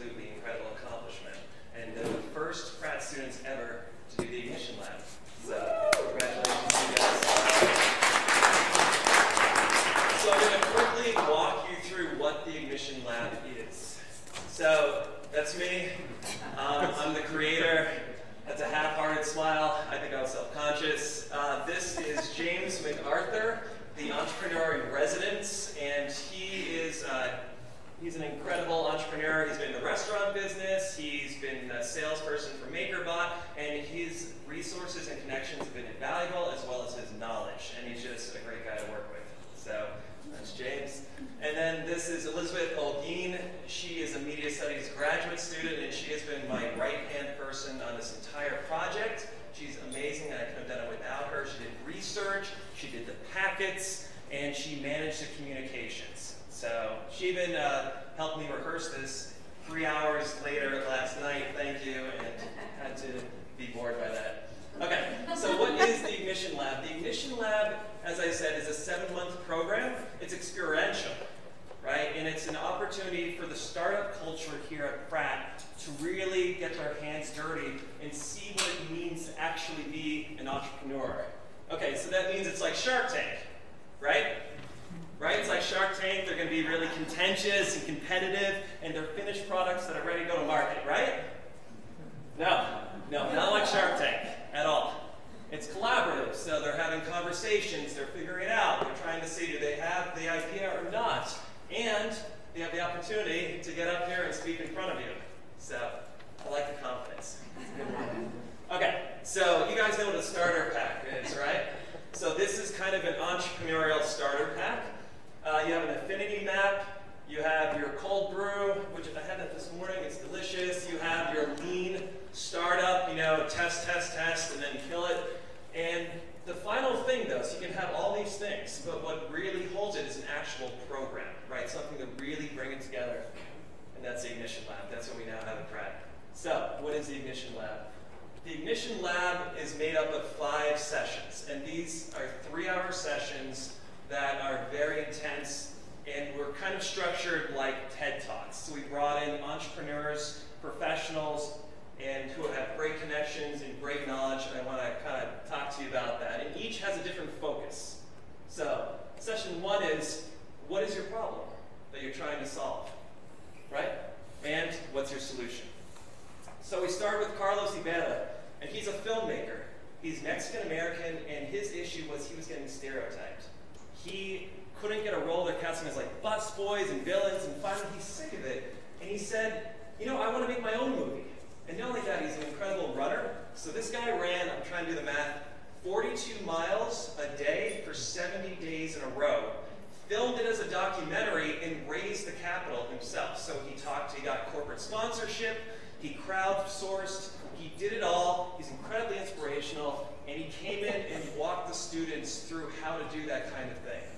absolutely incredible accomplishment. And they're the first Pratt students ever to do the Ignition Lab. So congratulations to you guys. So I'm going to quickly walk you through what the Ignition Lab is. So that's me. I'm the creator. That's a half-hearted smile. I think I was self-conscious. This is James MacArthur, the entrepreneur in residence, and he's an incredible entrepreneur. He's been in the restaurant business. He's been a salesperson for MakerBot, and his resources and connections have been invaluable, as well as his knowledge. And he's just a great guy to work with. So that's James. And then this is Elizabeth Olguin. She is a media studies graduate student, and she has been my right-hand person on this entire project. She's amazing, and I couldn't have done it without her. She did research, she did the packets, and she managed the communications. So she even helped me rehearse this 3 hours later last night, thank you, and had to be bored by that. Okay, so what is the Ignition Lab? The Ignition Lab, as I said, is a 7-month program. It's experiential, right? And it's an opportunity for the startup culture here at Pratt to really get their hands dirty and see what it means to actually be an entrepreneur. Okay, so that means it's like Shark Tank, right? Right? It's like Shark Tank. They're going to be really contentious and competitive, and they're finished products that are ready to go to market, right? No, not like Shark Tank at all. It's collaborative, so they're having conversations, they're figuring it out, they're trying to see do they have the idea or not, and they have the opportunity to get up here and speak in front of you. So, I like the confidence. Okay, so you guys know what a starter pack is, right? So this is kind of an entrepreneurial starter pack. You have an affinity map, you have your cold brew, which I had that this morning, it's delicious. You have your lean startup, test, and then kill it. And the final thing though, so you can have all these things, but what really holds it is an actual program, right? Something to really bring it together. And that's the Ignition Lab. That's what we now have at Pratt. So, what is the Ignition Lab? The Ignition Lab is made up of 5 sessions, and these are 3-hour sessions that are very intense, and we're kind of structured like TED Talks. So we brought in entrepreneurs, professionals, and who have great connections and great knowledge, and I want to kind of talk to you about that. And each has a different focus. So, session 1 is, what is your problem that you're trying to solve, right? And what's your solution? So we start with Carlos Ibera, and he's a filmmaker. He's Mexican-American, and his issue was he was getting stereotyped. He couldn't get a role that cast him as like busboys and villains, and finally he's sick of it, and he said, I want to make my own movie. And not only that, he's an incredible runner. So this guy ran, I'm trying to do the math, 42 miles a day for 70 days in a row, filmed it as a documentary, and raised the capital himself. So he got corporate sponsorship, he crowdsourced, he did it all, he's incredibly inspirational, and he came in and walked the students through how to do that kind of thing.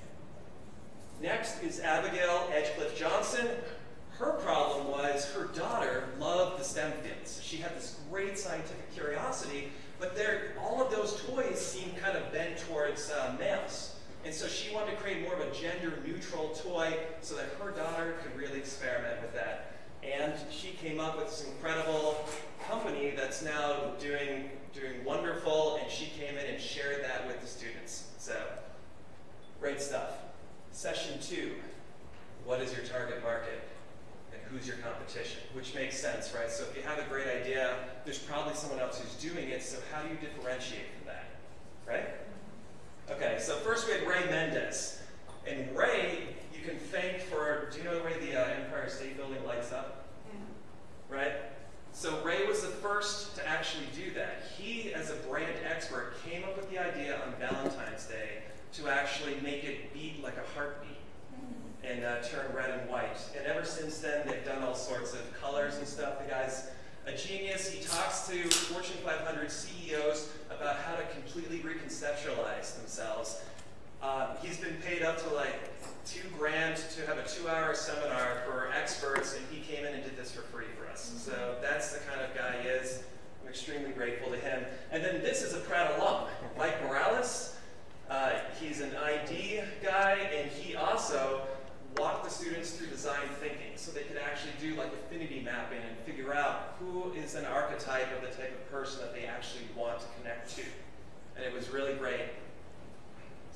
Next is Abigail Edgecliffe Johnson. Her problem was her daughter loved the STEM fields. She had this great scientific curiosity, but all of those toys seemed kind of bent towards males. And so she wanted to create more of a gender-neutral toy so that her daughter could really experiment with that. And she came up with this incredible company that's now doing wonderful, and she came in and shared that with the students. So, great stuff. Session 2, what is your target market? And who's your competition? Which makes sense, right? So if you have a great idea, there's probably someone else who's doing it, so how do you differentiate from that, right? Okay, so first we had Ray Mendez. And Ray, you can thank for, do you know the way the Empire State Building lights up? Yeah. Right? So Ray was the first to actually do that. He, as a brand expert, came up with the idea on Valentine's Day to actually make it beat like a heartbeat and turn red and white. And ever since then, they've done all sorts of colors and stuff. The guy's a genius. He talks to Fortune 500 CEOs about how to completely reconceptualize themselves. He's been paid up to like $2,000 to have a 2-hour seminar for experts, and he came in and did this for free for us. So that's the kind of guy he is. I'm extremely grateful to him. And then this is a Pratt alum, Mike Morales. He's an ID guy, and he also walked the students through design thinking so they could actually do like affinity mapping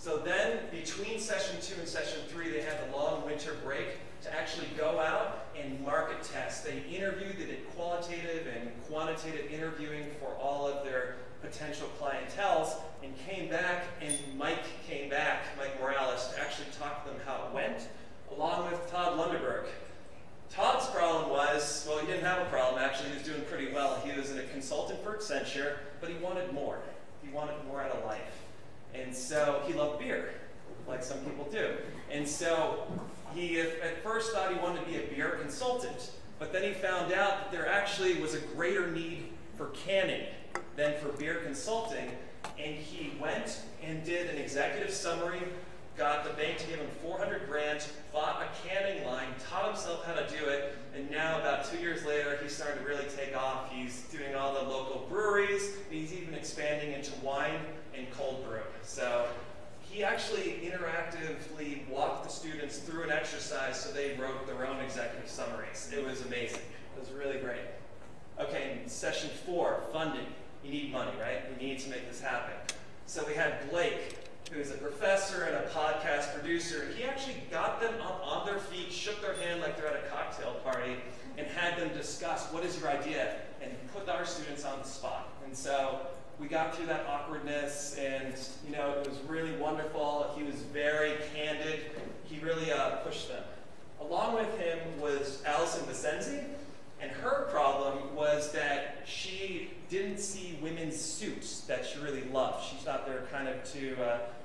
So then, between session 2 and session 3, they had the long winter break to actually go out and market test. They interviewed, they did qualitative and quantitative interviewing for all of their potential clienteles, and came back, and Mike Morales, to actually talk to them how it went, along with Todd Lundeberg. Todd's problem was, well, he didn't have a problem, actually. He was doing pretty well. He was a consultant for Accenture, but he wanted more. He wanted more out of life. And so he loved beer, like some people do. And so he at first thought he wanted to be a beer consultant, but then he found out that there actually was a greater need for canning than for beer consulting, and he went and did an executive summary, got the bank to give him $400 grand, bought a canning line, taught himself how to do it, and now about 2 years later, he's starting to really take off. He's doing all the local breweries, and he's even expanding into wine and cold brew. So he actually interactively walked the students through an exercise so they wrote their own executive summaries. It was amazing. It was really great. Okay, session 4, funding. You need money, right? We need to make this happen. So we had Blake, who is a professor and a podcast producer. He actually got them up on their feet, shook their hand like they're at a cocktail party, and had them discuss, what is your idea? And put our students on the spot. And so we got through that awkwardness, and it was really wonderful. He was very candid. He really pushed them. Along with him was Allison Vicenzi, and her problem was that she didn't see women's suits that she really loved. She thought they were kind of too,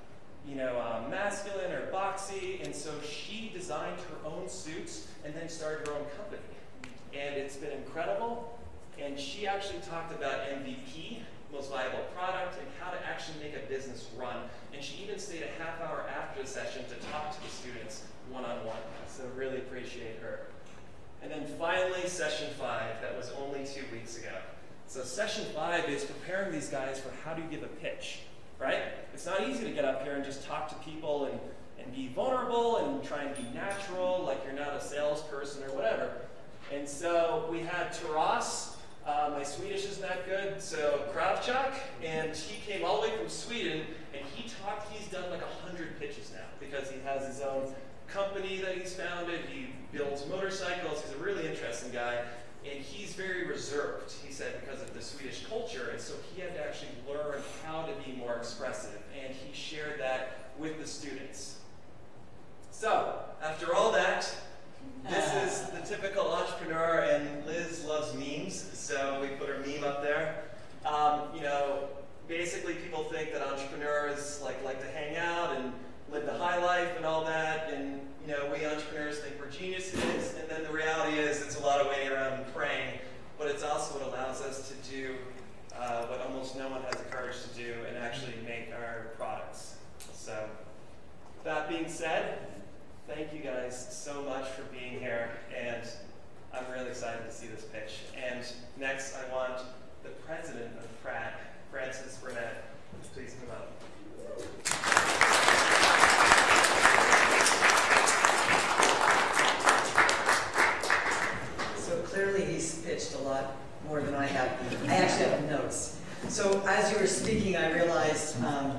masculine or boxy, and so she designed her own suits and then started her own company. And it's been incredible. And she actually talked about MVP, most viable product, and how to actually make a business run. And she even stayed a half hour after the session to talk to the students one-on-one. So really appreciate her. And then finally, session 5, that was only 2 weeks ago. So session 5 is preparing these guys for how do you give a pitch, right? It's not easy to get up here and just talk to people and be vulnerable and try and be natural, like you're not a salesperson or whatever. And so we had Taras, my Swedish isn't that good, so Kravchuk, and he came all the way from Sweden, and he's done like 100 pitches now, because he has his own company that he's founded. He builds motorcycles. He's a really interesting guy, and he's very reserved, he said, because of the Swedish culture, and so he had to actually learn how to be more expressive, and he shared that with the students. So, after all that, this is the typical entrepreneur, and Liz loves memes, so we put her meme up there. Basically people think that entrepreneurs like to hang out and live the high life and all that, and we entrepreneurs think we're geniuses, and then the reality is it's a lot of waiting around and praying, but it's also what allows us to do what almost no one has the courage to do, and actually make our products. So, with that being said, thank you guys so much for being here, and I'm really excited to see this pitch. And next, I want the president of Pratt, Francis Burnett. Please come up. So clearly he's pitched a lot more than I have. I actually have notes. So as you were speaking, I realized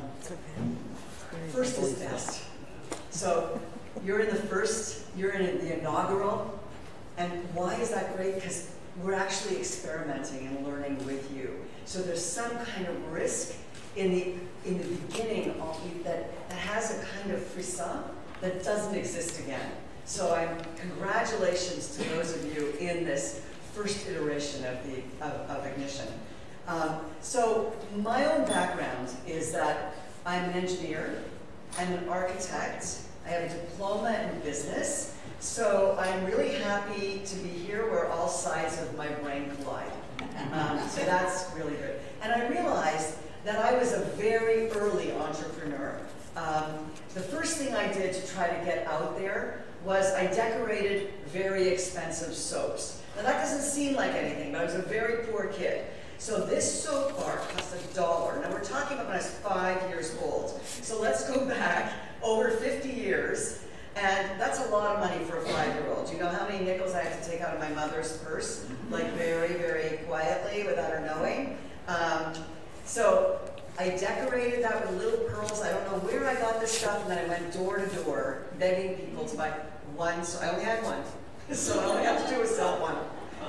first is best. So you're in the inaugural, and why is that great? Because we're actually experimenting and learning with you. So there's some kind of risk in the beginning that has a kind of frisson that doesn't exist again. So congratulations to those of you in this first iteration of Ignition. So my own background is that I'm an engineer, I'm an architect, I have a diploma in business, so I'm really happy to be here where all sides of my brain collide. So that's really good. And I realized that I was a very early entrepreneur. The first thing I did to try to get out there was I decorated very expensive soaps. Now that doesn't seem like anything, but I was a very poor kid. So this soap bar cost $1. Now we're talking about when I was 5 years old. So let's go back over 50 years, and that's a lot of money for a 5-year-old. Do you know how many nickels I had to take out of my mother's purse, like very, very quietly without her knowing? So I decorated that with little pearls. I don't know where I got this stuff, and then I went door to door begging people to buy one, so I only had one. So I only have to do is sell one.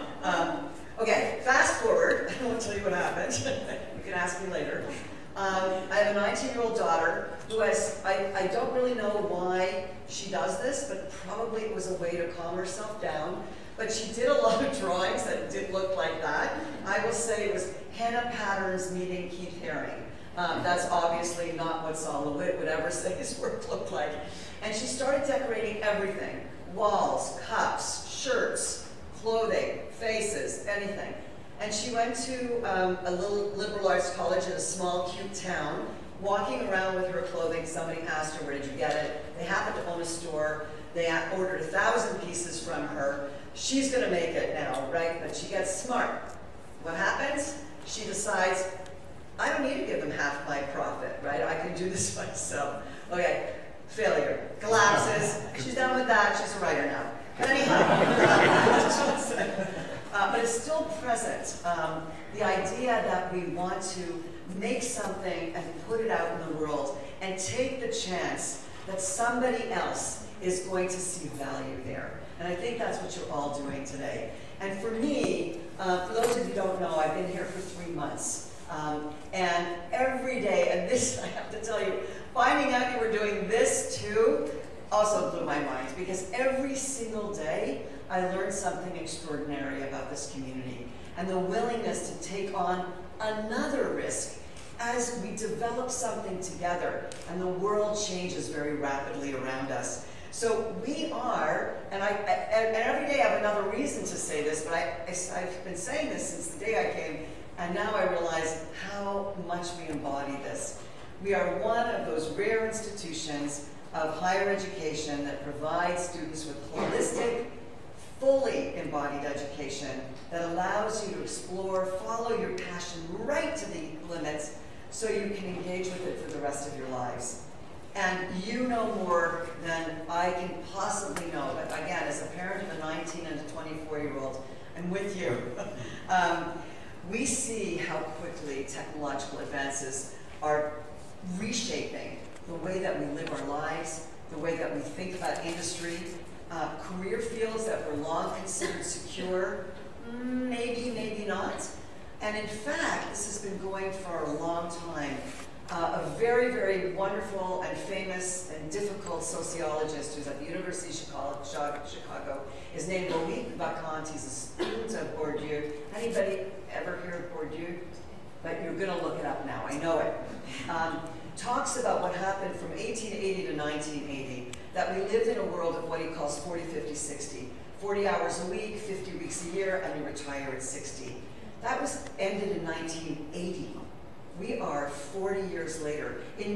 Okay, fast forward, I won't tell you what happened. You can ask me later. I have a 19-year-old daughter who has, I don't really know why she does this, but probably it was a way to calm herself down. But she did a lot of drawings that did look like that. I will say it was Hannah Patterns meeting Keith Haring. That's obviously not what Saul LeWitt would ever say his work looked like. And she started decorating everything. Walls, cups, shirts, clothing, faces, anything. And she went to a little liberal arts college in a small, cute town. Walking around with her clothing, somebody asked her, where did you get it? They happened to own a store. They ordered 1,000 pieces from her. She's gonna make it now, right? But she gets smart. What happens? She decides, I don't need to give them half my profit, right? I can do this myself. Okay, failure, collapses. She's done with that, she's a writer now. But anyhow, but it's still present. The idea that we want to make something and put it out in the world and take the chance that somebody else is going to see value there. And I think that's what you're all doing today. And for me, for those of you who don't know, I've been here for 3 months. And every day, and this I have to tell you, finding out you were doing this too also blew my mind, because every single day I learned something extraordinary about this community and the willingness to take on another risk as we develop something together and the world changes very rapidly around us. So we are, and every day I have another reason to say this, but I've been saying this since the day I came, and now I realize how much we embody this. We are one of those rare institutions of higher education that provides students with holistic, fully embodied education that allows you to explore, follow your passion right to the limits so you can engage with it for the rest of your lives. And you know more than I can possibly know, but again, as a parent of a 19 and a 24-year-old, I'm with you. We see how quickly technological advances are reshaping the way that we live our lives, the way that we think about industry, career fields that were long considered secure, maybe, maybe not. And in fact, this has been going for a long time. A very, very wonderful and famous and difficult sociologist who's at the University of Chicago is named Loïc Wacquant. He's a student of Bourdieu. Anybody ever hear of Bourdieu? But you're going to look it up now. I know it. Talks about what happened from 1880 to 1980, that we lived in a world of what he calls 40, 50, 60. 40 hours a week, 50 weeks a year, and you retire at 60. That was ended in 1980. We are 40 years later. In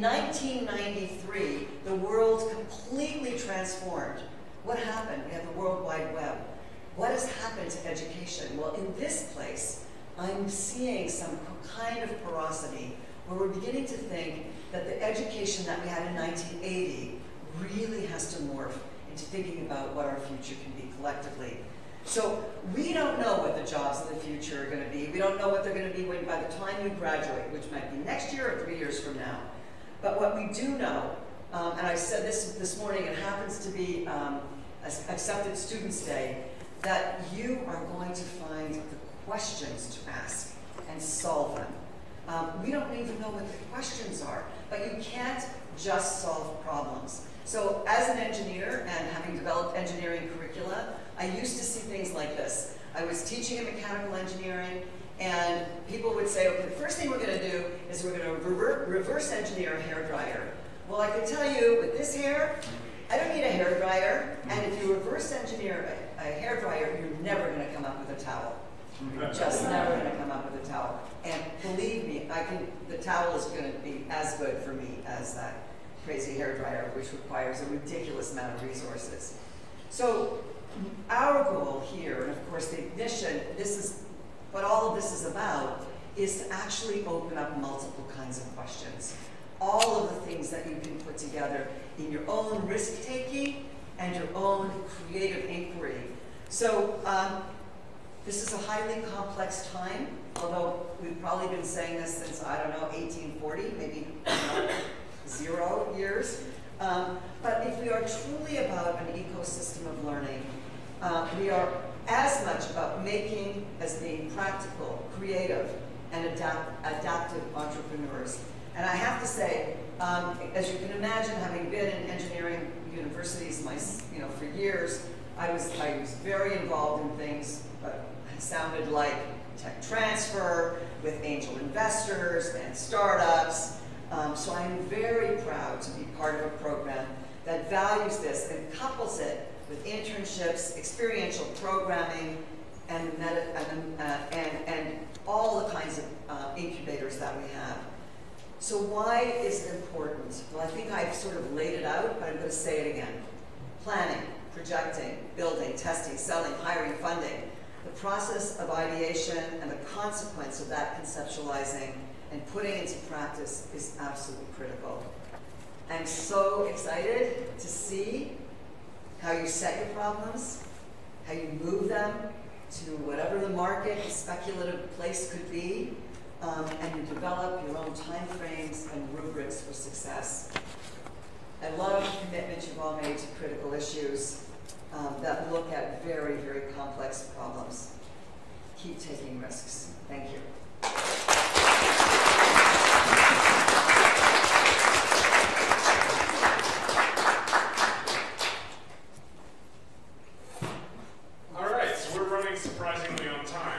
1993, the world completely transformed. What happened? We had the World Wide Web. What has happened to education? Well, in this place, I'm seeing some kind of porosity where we're beginning to think that the education that we had in 1980 really has to morph into thinking about what our future can be collectively. So we don't know what the jobs of the future are going to be. We don't know what they're going to be when, by the time you graduate, which might be next year or 3 years from now. But what we do know, and I said this morning, it happens to be Accepted Students Day, that you are going to find the questions to ask and solve them. We don't even know what the questions are, but you can't just solve problems. So as an engineer and having developed engineering curricula, I used to see things like this. I was teaching in mechanical engineering, and people would say, okay, the first thing we're going to do is we're going to reverse engineer a hairdryer. Well, I can tell you, with this hair, I don't need a hairdryer, and if you reverse engineer a hairdryer, you're never going to come up with a towel. You're just never going to come up with a towel. And believe me, the towel is going to be as good for me as that crazy hairdryer, which requires a ridiculous amount of resources. So our goal here, and of course the ignition, this is what all of this is about, is to actually open up multiple kinds of questions. All of the things that you can put together in your own risk-taking and your own creative inquiry. So this is a highly complex time, although we've probably been saying this since, I don't know, 1840, maybe 0 years. But if we are truly about an ecosystem of learning, we are as much about making as being practical, creative, and adaptive entrepreneurs. And I have to say, as you can imagine, having been in engineering universities for years, I was very involved in things that sounded like tech transfer with angel investors and startups. So I'm very proud to be part of a program that values this and couples it with internships, experiential programming, and all the kinds of incubators that we have. So why is it important? Well, I think I've sort of laid it out, but I'm going to say it again. Planning, projecting, building, testing, selling, hiring, funding. The process of ideation and the consequence of that conceptualizing and putting into practice is absolutely critical. I'm so excited to see how you set your problems, how you move them to whatever the market and speculative place could be, and you develop your own time frames and rubrics for success. I love the commitment you've all made to critical issues that look at very, very complex problems. Keep taking risks. Thank you. All right, so we're running surprisingly on time.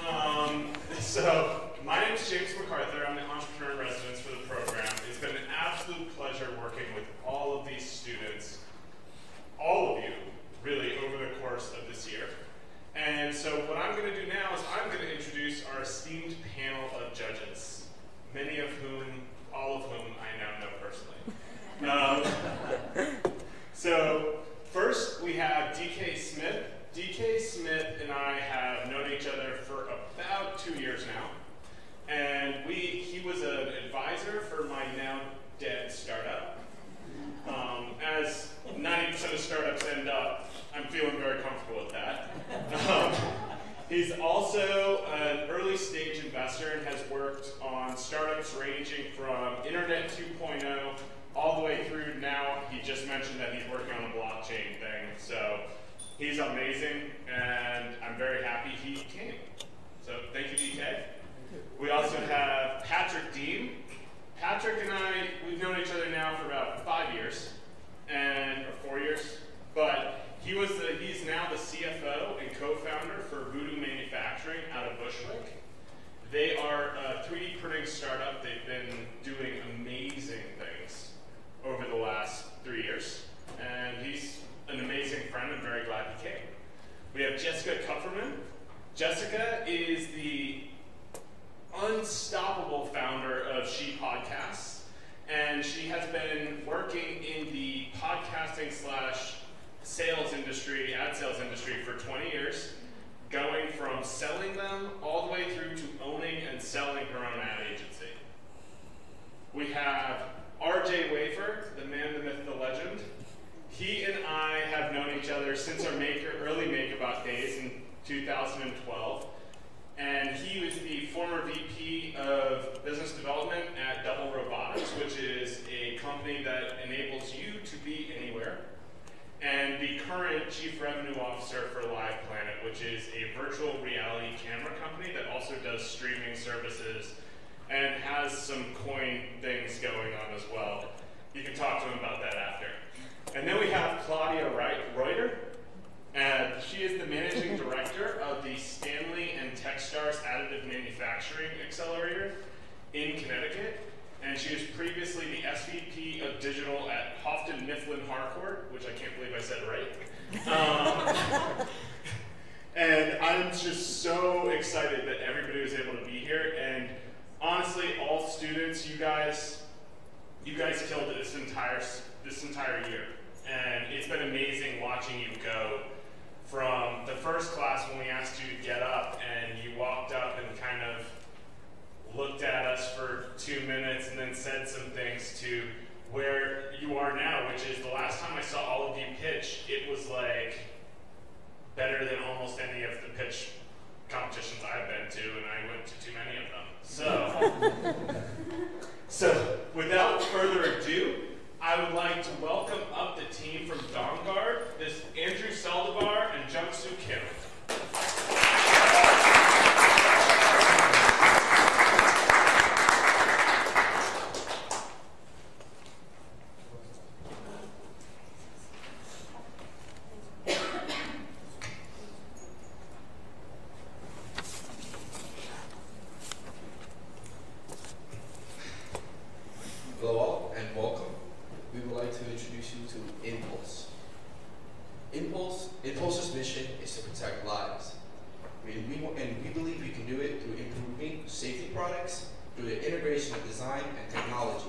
So my name is James MacArthur. I'm the entrepreneur in residence for the program. It's been an absolute pleasure working with all of these students, all of you, really, over the course of this year. And so what I'm going to do now is I'm going to introduce our esteemed panel of judges, many of whom, all of whom I now know personally. So first we have DK Smith. DK Smith and I have known each other for about 2 years now. And he was an advisor for my now dead startup. As 90% of startups end up, I'm feeling very comfortable with that. He's also an early stage investor and has worked on startups ranging from Internet 2.0 all the way through now. He just mentioned that he's working on a blockchain thing. So he's amazing, and I'm very happy he came. So thank you, DK. We also have Patrick Deem. Patrick and I, we've known each other now for about 5 years, or 4 years, but he's now the CFO and co-founder for Voodoo Manufacturing out of Bushwick. They are a 3D printing startup. They've been doing amazing things over the last 3 years, and he's an amazing friend. I'm very glad he came. We have Jessica Kupferman. Jessica is the unstoppable founder of She Podcasts, and she has been working in the podcasting / sales industry, ad sales industry for 20 years, going from selling them all the way through to owning and selling her own ad agency. We have RJ Wafer, the man, the myth, the legend. He and I have known each other since our early MakerBot days in 2012. And he was the former VP of Business Development at Double Robotics, which is a company that enables you to be anywhere, and the current Chief Revenue Officer for LivePlanet, which is a virtual reality camera company that also does streaming services and has some coin things going on as well. You can talk to him about that after. And then we have Claudia Reuter. She is the managing director of the Stanley and Techstars Additive Manufacturing Accelerator in Connecticut, and she was previously the SVP of Digital at Houghton Mifflin Harcourt, which I can't believe I said right. And I'm just so excited that everybody was able to be here, and honestly, all students, you guys killed it this entire year, and it's been amazing watching you go from the first class when we asked you to get up and you walked up and kind of looked at us for 2 minutes and then said some things to where you are now, which is the last time I saw all of you pitch, it was like better than almost any of the pitch competitions I've been to, and I went to too many of them. So without further ado, would like to welcome up the team from Dawnguard. This is Andrew Saldivar and Jung-Soo Kim. Hello all, and welcome. We would like to introduce you to Impulse. Impulse's mission is to protect lives. We believe we can do it through improving safety products, through the integration of design and technology.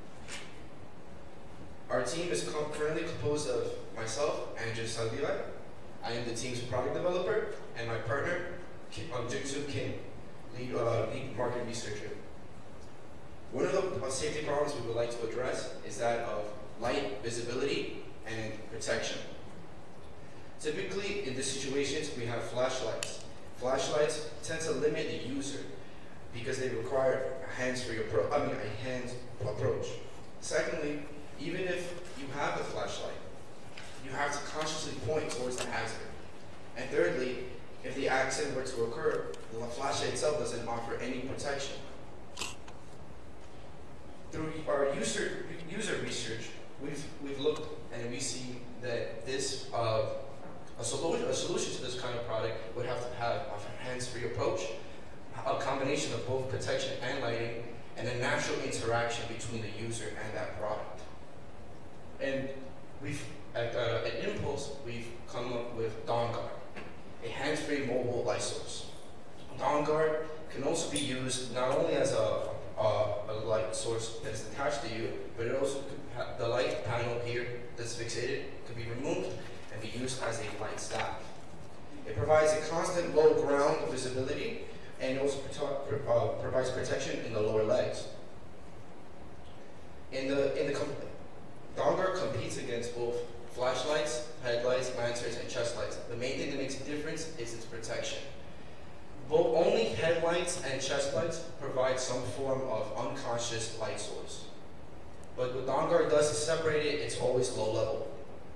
Our team is currently composed of myself, Andrew Saldivar. I am the team's product developer, and my partner, Jung-Soo Kim, lead market researcher. One of the safety problems we would like to address is that of light, visibility, and protection. Typically, in these situations, we have flashlights. Flashlights tend to limit the user because they require a hands-free approach. Secondly, even if you have the flashlight, you have to consciously point towards the hazard. And thirdly, if the accident were to occur, the flashlight itself doesn't offer any protection. Through our user research, we've looked and we see that this a solution to this kind of product would have to have a hands-free approach, a combination of both protection and lighting, and a natural interaction between the user and that product. And at Impulse, we've come up with Dawnguard, a hands-free mobile light source. Dawnguard can also be used not only as a light source that is attached to you, but it also could have the light panel here that's fixated could be removed and be used as a light staff. It provides a constant low ground visibility and also provides protection in the lower legs. Dawnguard competes against both flashlights, headlights, lanterns, and chest lights. The main thing that makes a difference is its protection. Only headlights and chest lights provide some form of unconscious light source. But what Dawnguard does is separate it, it's always low level.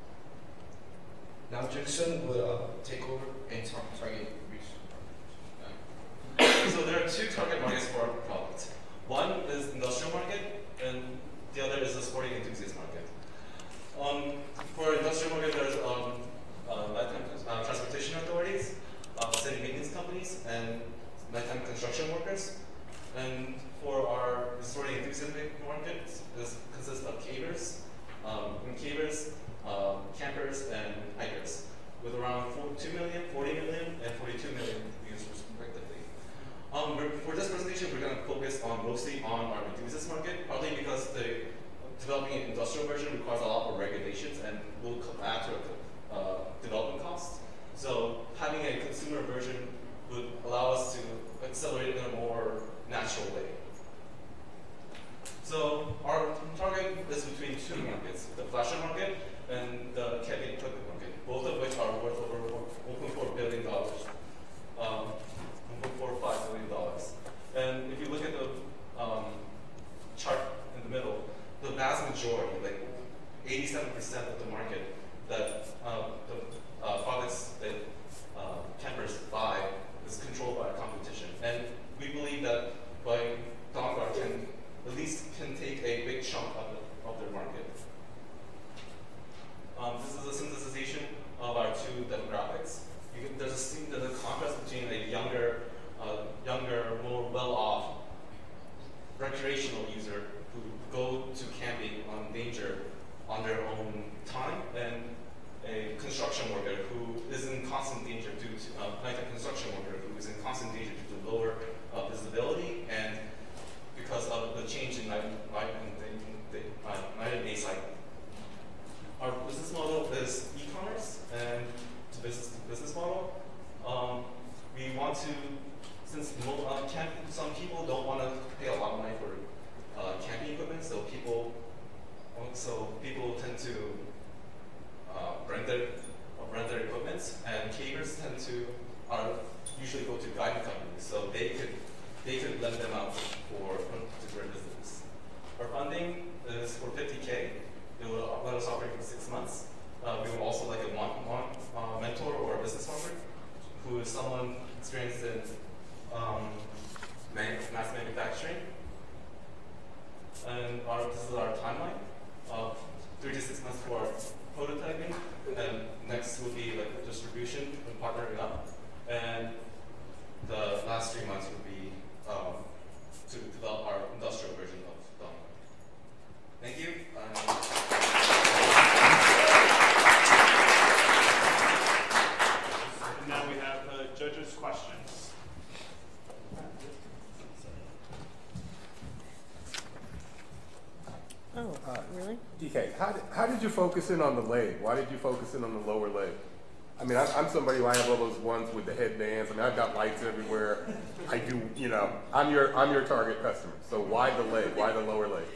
Now Jung-Soo will take over and target research. So there are two target markets for our product. One is industrial market, and the other is the sporting enthusiast market. For industrial market, there's transportation authorities, city maintenance companies, and nighttime construction workers. And for our sporting enthusiast market, this consists of cavers, campers, and hikers, with around 2 million, 40 million, and 42 million users respectively. For this presentation, we're going to focus mostly on our enthusiast market, partly because developing an industrial version requires a lot of regulations and will add to development costs. So having a consumer version would allow us to accelerate it in a more natural way. So our target is between two markets, the flasher market and the camping equipment market, both of which are worth over $1.4 billion, $1.45 billion. And if you look at the chart in the middle, the vast majority, like 87% of the market that the products that campers buy is controlled by competition. And we believe that by Dawnguard can take a big chunk of their market. This is a synthesization of our two demographics. There's a contrast between a younger, more well-off recreational user who go to camping on danger on their own time, and a construction worker who is in constant danger due to nighttime construction worker who is in constant danger due to lower visibility and because of the change in night and day cycle. Our business model is e-commerce, and it's a business model. We want to, since some people don't want to pay a lot of money for camping equipment, so people tend to rent their equipment, and cavers usually go to guiding companies, so they could lend them out for particular business. Our funding is for $50K. It will legs. How did you focus in on the leg? Why did you focus in on the lower leg? I mean, I'm somebody who I have all those ones with the headbands. I mean, I've got lights everywhere. I do, you know, I'm your target customer. So why the leg? Why the lower leg?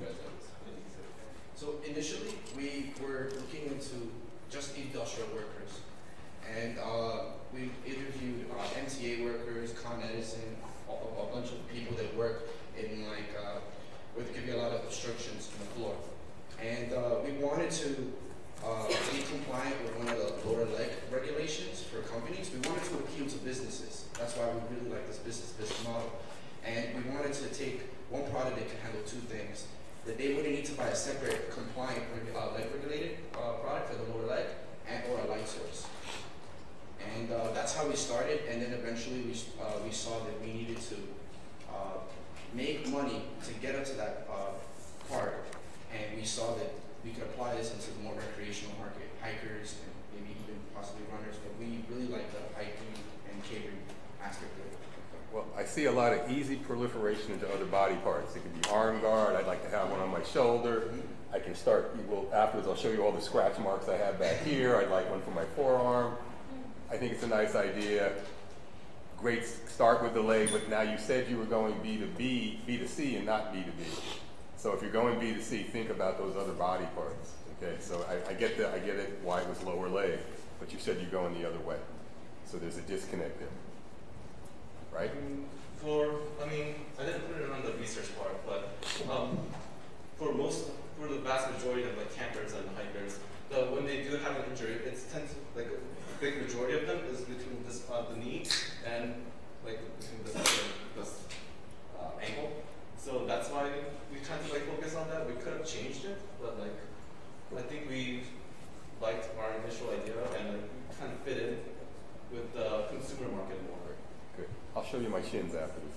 So initially, we were looking into just industrial workers, and we interviewed MTA workers, Con Edison, a bunch of people that work in like where there could be a lot of obstructions on the floor, and we wanted to be compliant with one of the lower leg regulations for companies. We wanted to appeal to businesses. That's why we really like this business model, and we wanted to take one product that can handle two things. That they wouldn't need to buy a separate compliant leg regulated product for the lower leg or a light source. And that's how we started, and then eventually we saw that we needed to make money to get up to that part, and we saw that we could apply this into the more recreational market, hikers and maybe even possibly runners, but we really like the hiking and catering aspect of it. Well, I see a lot of easy proliferation into other body parts. It could be arm guard. I'd like to have one on my shoulder. I can start, well, afterwards I'll show you all the scratch marks I have back here. I'd like one for my forearm. I think it's a nice idea. Great start with the leg, but now you said you were going B2C and not B2B. So if you're going B2C, think about those other body parts. Okay, so I get it why it was lower leg, but you said you're going the other way. So there's a disconnect there. Right? I didn't put it on the research part, but for the vast majority of like campers and hikers, when they do have an injury, it tends to, like a big majority of them is between this the knee and like between this ankle. So that's why we tried to like focus on that. We could have changed it, but like I think we liked our initial idea and like we kind of fit in with the consumer market more. Good. I'll show you my shins afterwards.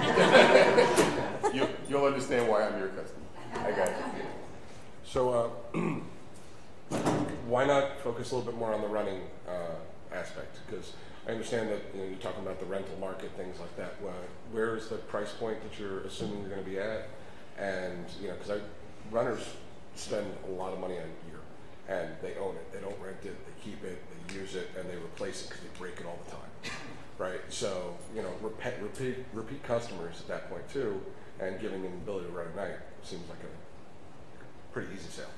You'll understand why I'm your customer. I got you. So why not focus a little bit more on the running aspect? Because I understand that you're talking about the rental market, things like that. Where is the price point that you're assuming you're going to be at? And because runners spend a lot of money on gear, and they own it. They don't rent it. They keep it. They use it, and they replace it because they break it all the time. Right, so repeat customers at that point too, and giving them the ability to run at night seems like a pretty easy sale.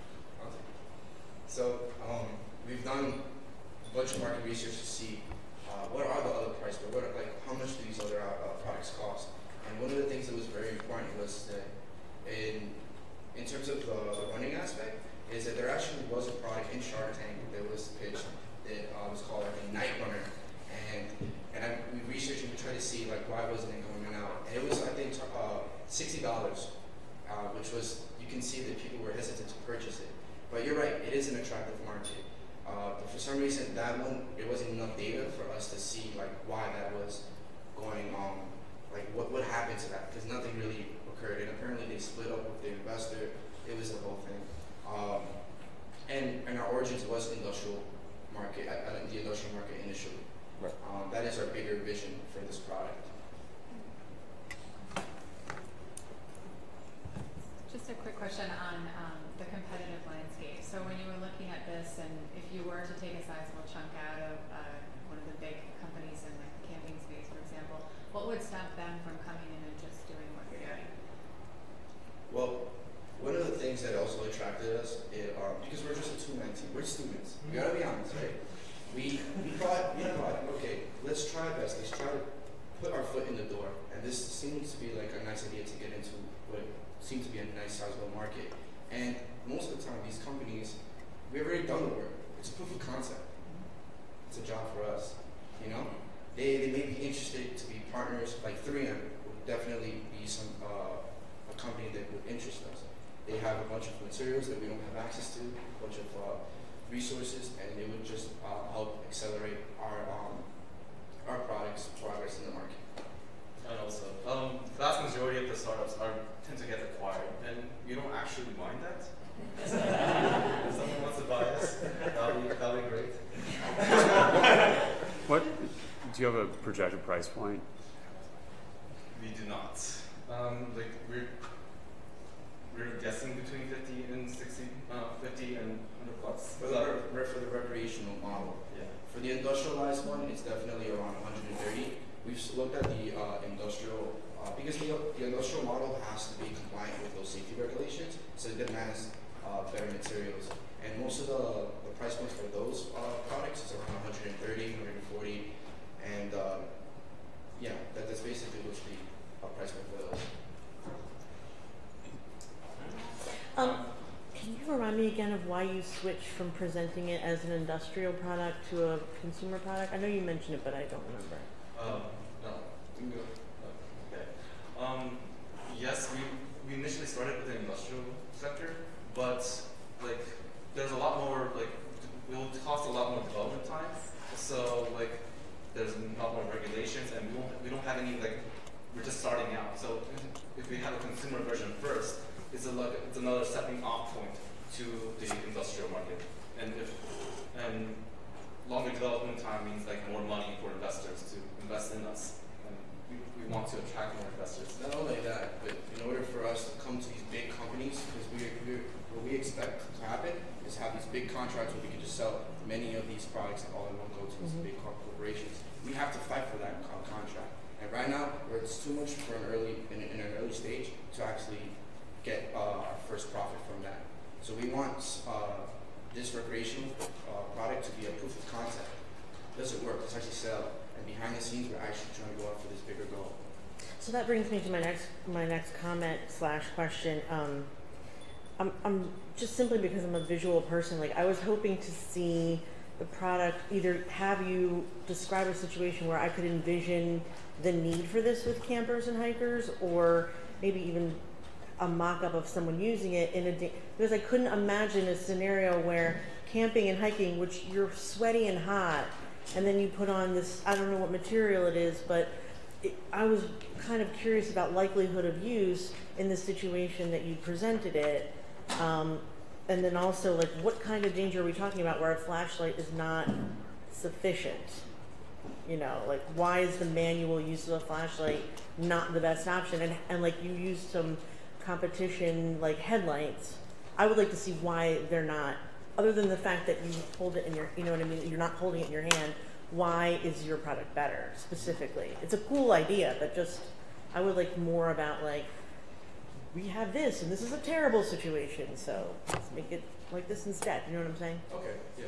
So we've done a bunch of market research to see what are the other prices, but how much do these other products cost? And one of the things that was very important was that in terms of the running aspect, is that there actually was a product in Shark Tank that was pitched that was called a Night Runner. We researched and we tried to see why wasn't it going out. And it was, I think, $60, which was, you can see that people were hesitant to purchase it. But you're right, it is an attractive market. But for some reason, that one, there wasn't enough data for us to see why that was going on, what happened to that, because nothing really occurred. And apparently they split up with the investor. It was the whole thing. And our origins was industrial market, the industrial market initially. Right. That is our bigger vision for this product. Just a quick question on the competitive landscape. So when you were looking at this, and if you were to take a sizable chunk out of one of the big companies in the camping space, for example, what would stop them from coming in and just doing what you're doing? Well, one of the things that also attracted us is because we're just a two-man team. We're students. We gotta be honest, right? We thought, okay, let's try our best. Let's try to put our foot in the door. And this seems to be a nice idea to get into what seemed to be a nice sizable market. And most of the time, these companies, we've already done the work. It's a proof of concept. It's a job for us. They may be interested to be partners. Like 3M would definitely be a company that would interest us. They have a bunch of materials that we don't have access to, a bunch of resources, and they would just help accelerate our products' progress in the market. And also, the vast majority of the startups tend to get acquired, and you don't actually mind that. If someone wants to buy us, that'll be great. What do you have a projected price point? We do not. we're guessing between 50 and 60, 50 and 100 bucks. For the recreational model. Yeah. For the industrialized one, it's definitely around 130. We've looked at the industrial, because the industrial model has to be compliant with those safety regulations, so it demands better materials. And most of the price points for those products is around 130, 140, and yeah, that's basically what's the price point for those. Can you remind me again of why you switched from presenting it as an industrial product to a consumer product? I know you mentioned it, but I don't remember. No, we can go. Okay. Yes, we initially started with the industrial sector, but like there's a lot more like it will cost a lot more development time. So like there's a lot more regulations, and we don't have any like we're just starting out. So if we have a consumer version first, it's another stepping off point to the industrial market, and longer development time means like more money for investors to invest in us, and we want to attract more investors. Not only that, but in order for us to come to these big companies, because what we expect to happen is have these big contracts where we can just sell many of these products all in one go to these big corporations. We have to fight for that contract, and right now it's too much for in an early stage to actually get our first profit from that. So we want this recreational product to be a proof of concept. Does it work? Let's actually sell. And behind the scenes, we're actually trying to go after this bigger goal. So that brings me to my next comment / question. I'm just simply because I'm a visual person. Like I was hoping to see the product, either have you describe a situation where I could envision the need for this with campers and hikers, or maybe even a mock-up of someone using it because I couldn't imagine a scenario where camping and hiking, which you're sweaty and hot, and then you put on this, I don't know what material it is, but I was kind of curious about likelihood of use in the situation that you presented it. And then also, like, what kind of danger are we talking about where a flashlight is not sufficient? You know, like, why is the manual use of a flashlight not the best option? And like, you used some competition, like, headlights. I would like to see why they're not, other than the fact that you hold it in your, you know what I mean, you're not holding it in your hand, why is your product better, specifically? It's a cool idea, but just, I would like more about, like, we have this, and this is a terrible situation, so let's make it like this instead. You know what I'm saying? Okay, yeah.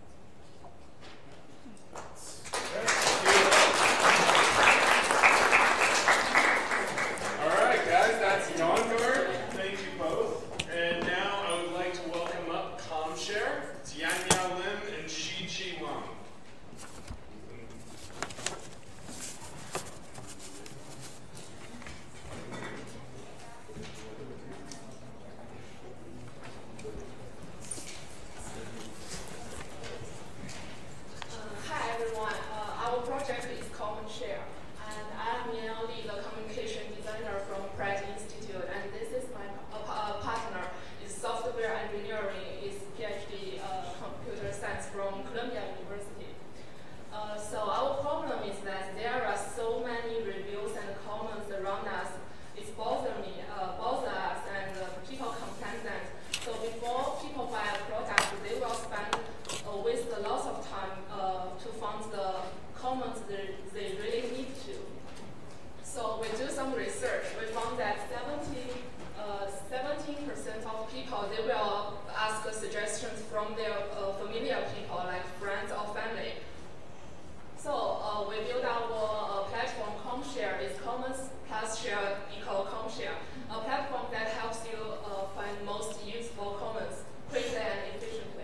All right, guys, that's Dawnguard. Thank you both. And now I would like to welcome up CommShare, Tianmiao Lim, and Chi Wang. Hi everyone, our project is CommShare, and I'm Yan Li, the communication designer from Pratt Institute, and this is my partner, is software engineering, is PhD computer science from Columbia University. So our problem is that there are so many reviews and comments around us. It bothers us, and people complain that. So before people buy a product, they will spend waste a lot of time to find the comments they really need to. So we do some research. We found that 17% of people, they will ask suggestions from their familiar people, like friends or family. So we built our platform CommShare. Is Commons plus share equal CommShare, a platform that helps you find most useful comments quickly and efficiently.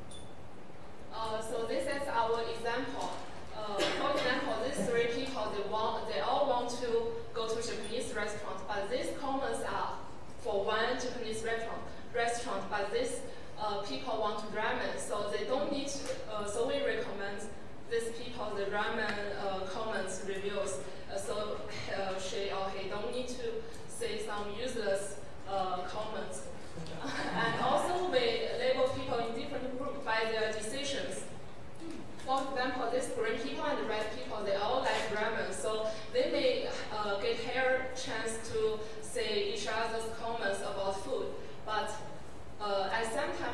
So this is our example. For example, these three people, they all want to go to Japanese restaurant, but these comments are for one Japanese restaurant, but these people want ramen, so they don't need to, so we recommend these people the ramen comments reviews, so she or he don't need to say some useless comments. And also we label people in different groups by their decisions. For example, these green people and red people, they all like ramen, so they may get higher chance to say each other's comments about food.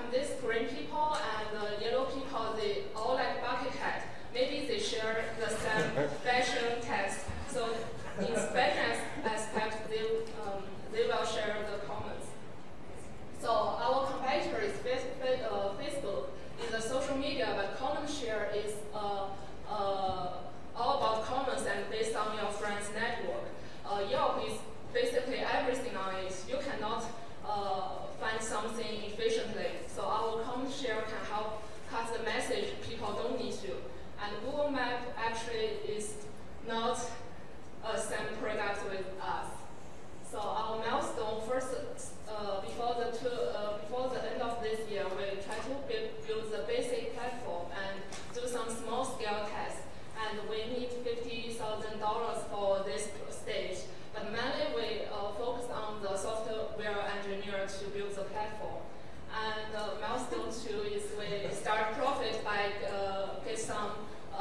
these green people and yellow people, they all like bucket hat. Maybe they share the same fashion taste. So in fashion aspect, they will share the comments. So our competitor is Facebook. Is a social media, but comment share is all about comments and based on your friend's network. Yelp is basically everything on it. You cannot find something efficiently. So our comment share can help cut the message people don't need to. And Google Map actually is not a same product with us. So our milestone first, before the end of this year, we try to build the basic platform and do some small scale tests. And we need $50,000 for this stage. But mainly we focus on the software engineer to build the platform. And milestone 2 is we start profit by get some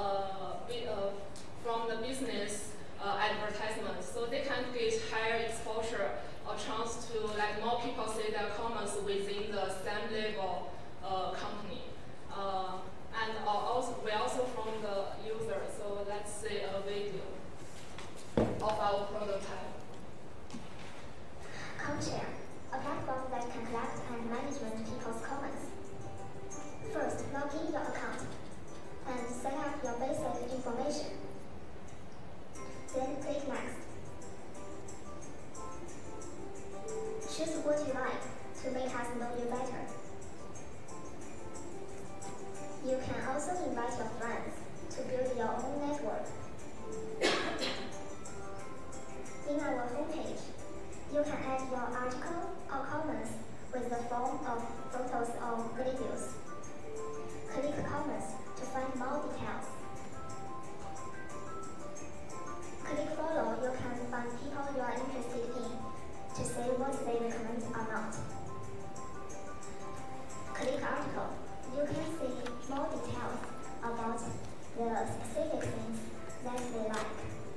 from the business advertisements, so they can get higher exposure or chance to like more people see their comments within the same level company. And we also from the user, so let's see a video of our prototype. CommentShare, a platform that can collect and manage people's comments. First, log in your account and set up your basic information. Then click Next. Choose what you like to make us know you better. You can also invite your friends to build your own network. In our homepage, you can add your article or comments with the form of photos or videos. Click Comments to find more details. Click Follow, you can find people you are interested in to say what they recommend or not. Click Article, you can see more details about the specific things that they like.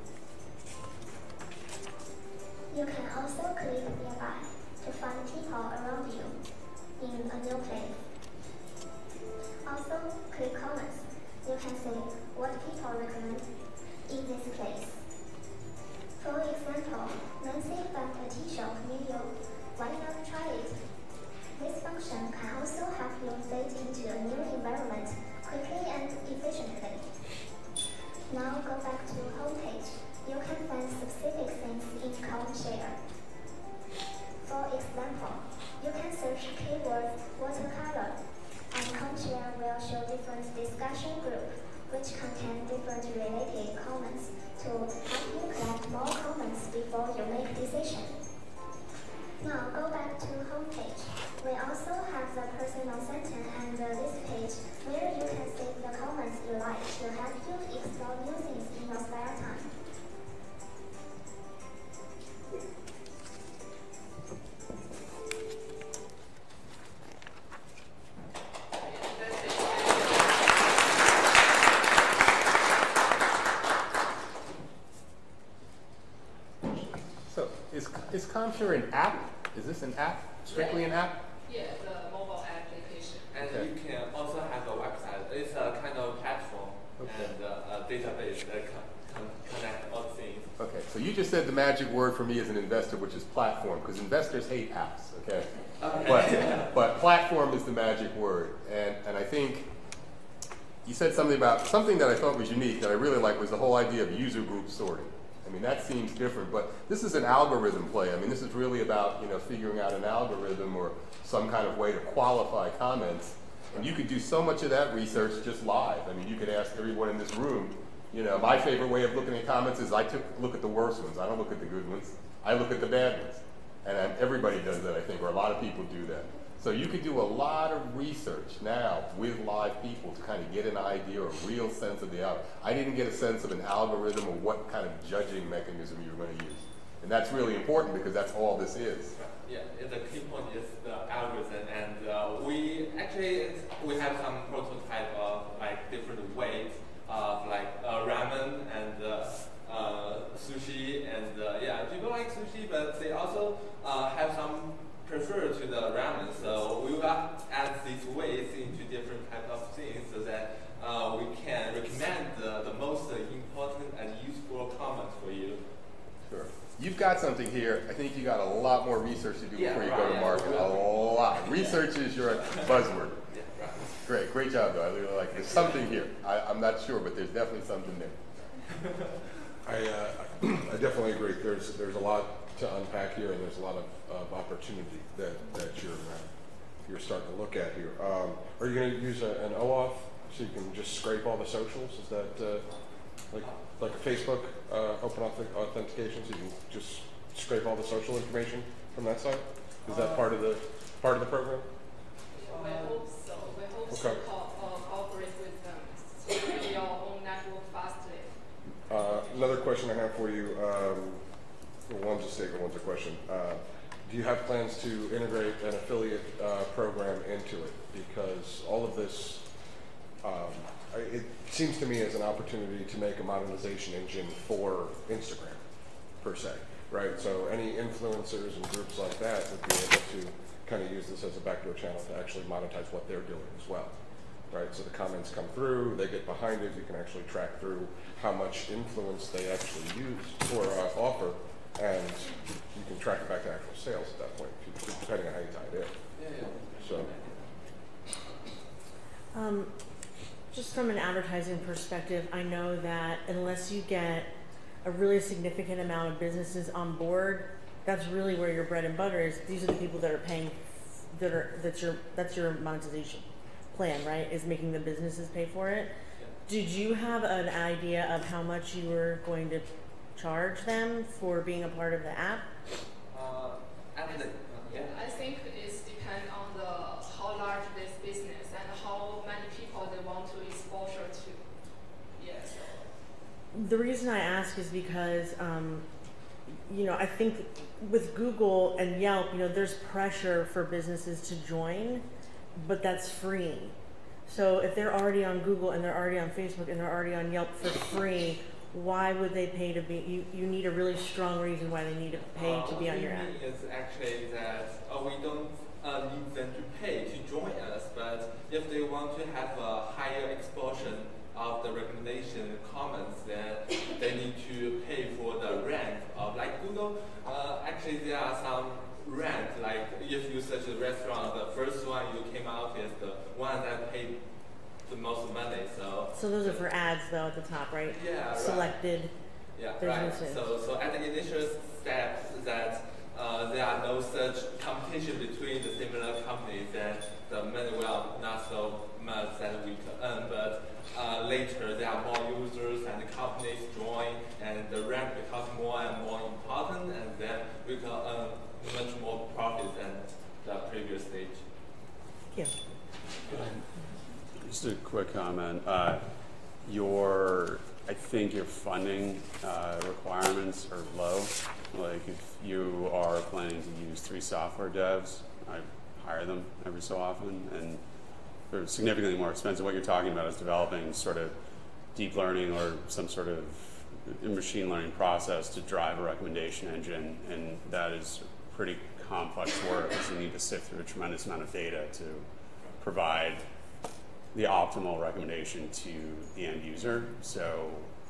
You can also click Nearby to find people around you in a new place. Also, click Comments. You can see what people recommend in this place. For example, Nancy found a tea shop near you. Why not try it? This function can also help you fit into a new environment quickly and efficiently. Now go back to homepage. You can find specific things in CommentShare. For example, you can search keyword watercolor, and CommentShare will show different discussion groups which contain different related comments to help you collect more comments before you make decisions. Now go back to homepage. We also have the personal center and this page where you can save the comments you like to help you explore new things in your spare time. So is CommentShare an app? Is this an app? Strictly an app? Yeah, the mobile application. And Okay. you can also have a website. It's a kind of platform and a database that connect all things. Okay, so you just said the magic word for me as an investor, which is platform, because investors hate apps, okay? But platform is the magic word. And I think you said something about, something that I thought was unique that I really liked was the whole idea of user group sorting. I mean, that seems different, but this is an algorithm play. I mean, this is really about, you know, figuring out an algorithm or some kind of way to qualify comments. And you could do so much of that research just live. I mean, you could ask everyone in this room, you know, my favorite way of looking at comments is I look at the worst ones. I don't look at the good ones. I look at the bad ones. And everybody does that, I think, or a lot of people do that. So you could do a lot of research now with live people to kind of get an idea or a real sense of the algorithm. I didn't get a sense of an algorithm or what kind of judging mechanism you were going to use. And that's really important because that's all this is. Yeah, the key point is the algorithm, and we have some prototype of like different ways of like ramen and sushi, and yeah, people like sushi, but they also have some prefer to the ramen, so we will add this got something here, I think you got a lot more research to do before you go to yeah. market. A lot. Research is your buzzword. Yeah, right. Great job though. I really like it. There's something here. I'm not sure, but there's definitely something there. I definitely agree. There's a lot to unpack here, and there's a lot of opportunity that you're starting to look at here. Are you going to use an OAuth so you can just scrape all the socials? Is that like a Facebook open authentication, so you can just scrape all the social information from that site? Is that part of the program? We hope so. We hope so. Cooperate with them. So we our own network fastly. Another question I have for you. One's a statement, one's a question. Do you have plans to integrate an affiliate program into it? Because all of this, it seems to me as an opportunity to make a monetization engine for Instagram, per se, right? So any influencers and groups like that would be able to kind of use this as a backdoor channel to actually monetize what they're doing as well, right? So the comments come through, they get behind it, you can actually track through how much influence they actually use or offer, and you can track it back to actual sales at that point, depending on how you tie it in. So. Just from an advertising perspective, I know that unless you get a really significant amount of businesses on board, that's really where your bread and butter is. These are the people that are paying, that's your monetization plan, right? Is making the businesses pay for it. Did you have an idea of how much you were going to charge them for being a part of the app? I think it depends on how large this business and how many people they want to exposure to. Yes. The reason I ask is because, I think with Google and Yelp, there's pressure for businesses to join, but that's free. So if they're already on Google and they're already on Facebook and they're already on Yelp for free, why would they pay to be? You need a really strong reason why they need to pay to be on your app. What we mean is actually that we don't need them to pay to join us, but if they want to have a higher exposure of the recommendation comments, then they need to pay for the rank of like Google. Actually, there are some rank, like if you search a restaurant, the first one you came out is the one that paid the most money. So those are for ads though at the top, right? Yeah, selected businesses. Right. So at the initial step that there are no such competition between the similar companies, and the money will not so much that we can earn, but later there are more users and companies join, and the rank becomes more and more important, and then we can earn much more profit than the previous stage. Yeah. Just a quick comment. I think your funding requirements are low. Like if you are planning to use 3 software devs, I hire them every so often, and they're significantly more expensive. What you're talking about is developing sort of deep learning or some sort of machine learning process to drive a recommendation engine, and that is pretty complex work because you need to sift through a tremendous amount of data to provide the optimal recommendation to the end user. So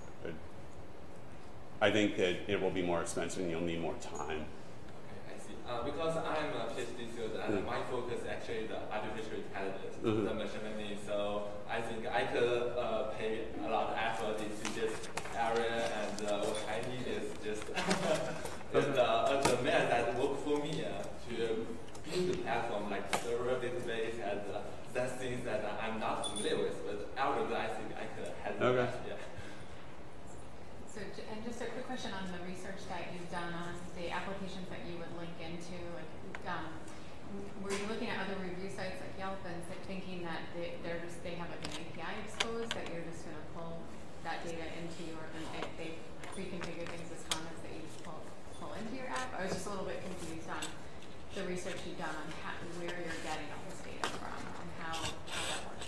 I think that it will be more expensive and you'll need more time. Okay, I see. Because I'm a PhD student and my focus is actually the artificial intelligence, the machine learning. So I think I could pay a lot of effort into this area, and what I need is just the math that work for me to build the platform like server, database, and that's things that I'm not familiar with. But algorithm, I think I could handle that. Yeah. So, and just a quick question on the research that you've done on the applications that you would link into. Like, were you looking at other review sites like Yelp and thinking that they have like an API exposed that you're just going to pull that data into your, and they pre-configure things as comments that you just pull into your app? I was just a little bit confused on the research you've done on where you're getting all this data from and how that works.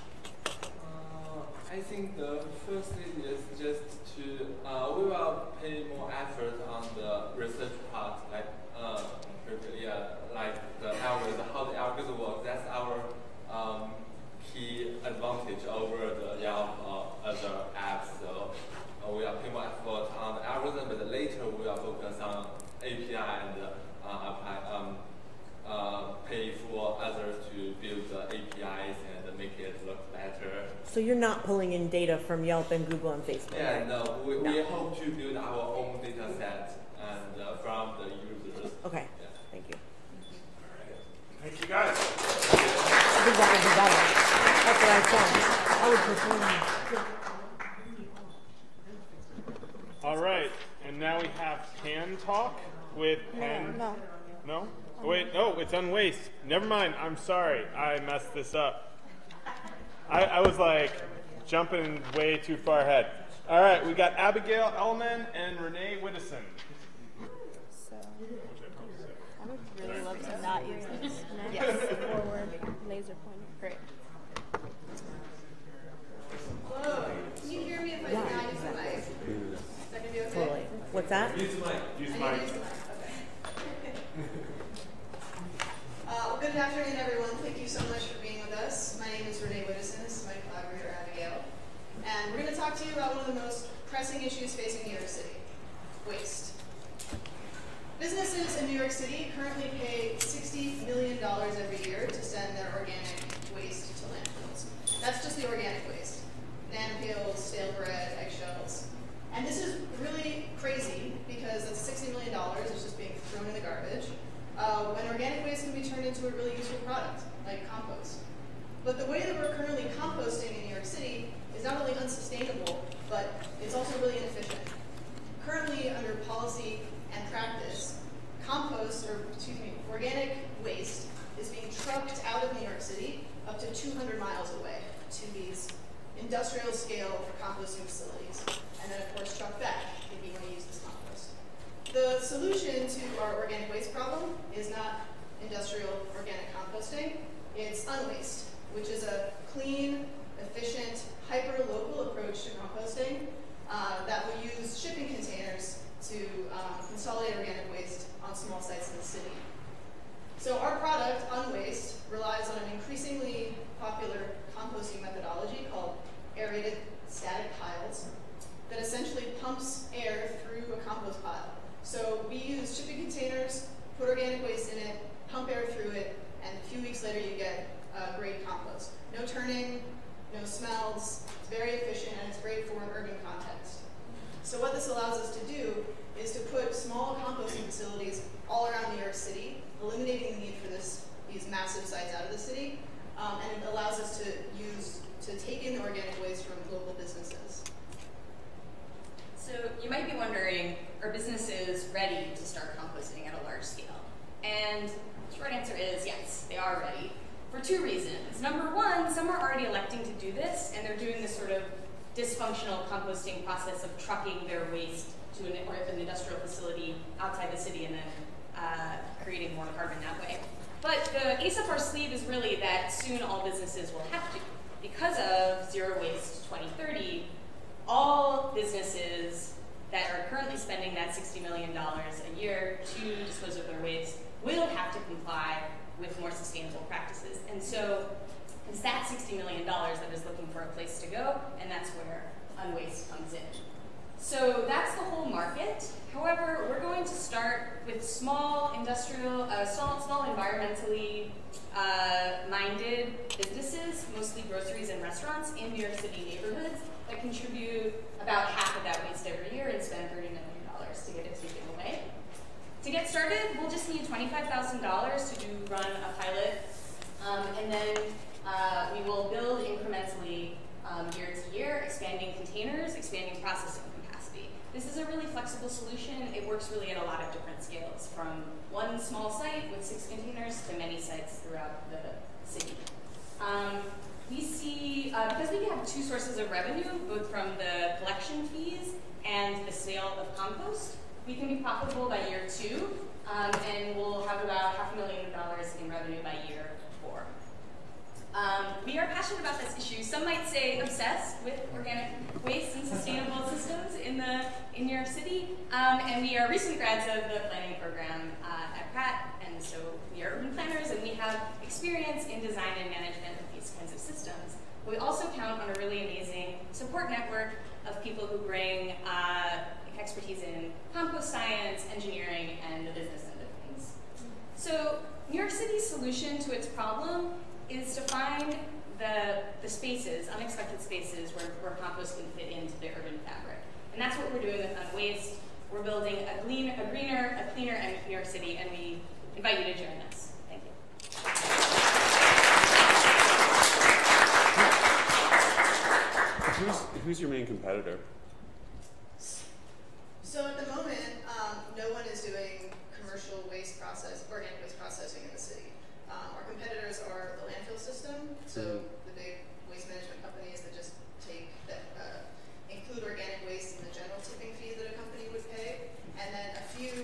I think the first thing is just to, we will pay more effort on the research part, like the algorithm, how the algorithm works. That's our key advantage over the Yelp or other apps. So we will pay more effort on the algorithm, but later we will focus on So you're not pulling in data from Yelp and Google and Facebook? Yeah, right? no. We hope to build our own data set and from the users. Okay, Yeah. thank you. Thank you guys. I think that would be better. That's what I thought. I would prefer. All right, and now we have Pan Talk with Pan. No. No? Oh, wait, oh, it's on waste. Never mind, I'm sorry. I messed this up. I was like jumping way too far ahead. All right, we got Abigail Ellman and Renee Widdison. So, I would really love to not use this. Yes, forward, laser pointer. Great. Hello. Can you hear me if I do not use the mic? Is that going to be okay? Totally. What's that? Use the mic. Use I mic. need to use the mic. Okay. Well, good afternoon, everyone. Thank you so much for being with us. My name is Renee Widdison. This is my collaborator, Abigail. And we're going to talk to you about one of the most pressing issues facing New York City, waste. Businesses in New York City currently pay $60 million every year to send their organic waste to landfills. That's just the organic waste. Banana peels, stale bread, eggshells. And this is really crazy because that's $60 million that's just being thrown in the garbage when organic waste can be turned into a really useful product, like compost. But the way that we're currently composting in New York City is not only unsustainable, but it's also really inefficient. Currently, under policy and practice, organic waste is being trucked out of New York City up to 200 miles away to these industrial scale composting facilities, and then of course trucked back if you want to use this compost. The solution to our organic waste problem is not industrial organic composting, it's unwaste, which is a clean, efficient, hyper-local approach to composting that will use shipping containers to consolidate organic waste on small sites in the city. So our product, Unwaste, relies on an increasingly popular composting methodology called aerated static piles that essentially pumps air through a compost pile. So we use shipping containers, put organic waste in it, pump air through it, and a few weeks later you get great compost. No turning, no smells, it's very efficient, and it's great for an urban context. So what this allows us to do is to put small composting facilities all around New York City, eliminating the need for these massive sites out of the city, and it allows us to take in the organic waste from local businesses. So you might be wondering, are businesses ready to start composting at a large scale? And the short answer is yes, they are ready, for two reasons. Number one, some are already electing to do this, and they're doing this sort of dysfunctional composting process of trucking their waste to an industrial facility outside the city and then creating more carbon that way. But the ace up our sleeve is really that soon all businesses will have to. Because of Zero Waste 2030, all businesses that are currently spending that $60 million a year to dispose of their waste will have to comply with more sustainable practices. And so it's that $60 million that is looking for a place to go, and that's where Unwaste comes in. So that's the whole market. However, we're going to start with small industrial, small environmentally minded businesses, mostly groceries and restaurants in New York City neighborhoods that contribute about half of that waste every year and spend $30 million to get it taken away. To get started, we'll just need $25,000 to run a pilot, and then we will build incrementally year to year, expanding containers, expanding processing capacity. This is a really flexible solution. It works really at a lot of different scales, from one small site with 6 containers to many sites throughout the city. We see, because we have 2 sources of revenue, both from the collection fees and the sale of compost, we can be profitable by year 2, and we'll have about $500,000 in revenue by year 4. We are passionate about this issue. Some might say obsessed with organic waste and sustainable systems in New York City. And we are recent grads of the planning program at Pratt, and so we are urban planners, and we have experience in design and management of these kinds of systems. We also count on a really amazing support network of people who bring expertise in compost science, engineering, and the business end of things. So New York City's solution to its problem is to find the the spaces, unexpected spaces where compost can fit into the urban fabric. And that's what we're doing with Unwaste. We're building a greener, a cleaner New York City, and we invite you to join us. Thank you. Who's your main competitor? So at the moment, no one is doing commercial waste organic waste processing in the city. Our competitors are the landfill system, so the big waste management companies that just include organic waste in the general tipping fee that a company would pay, and then a few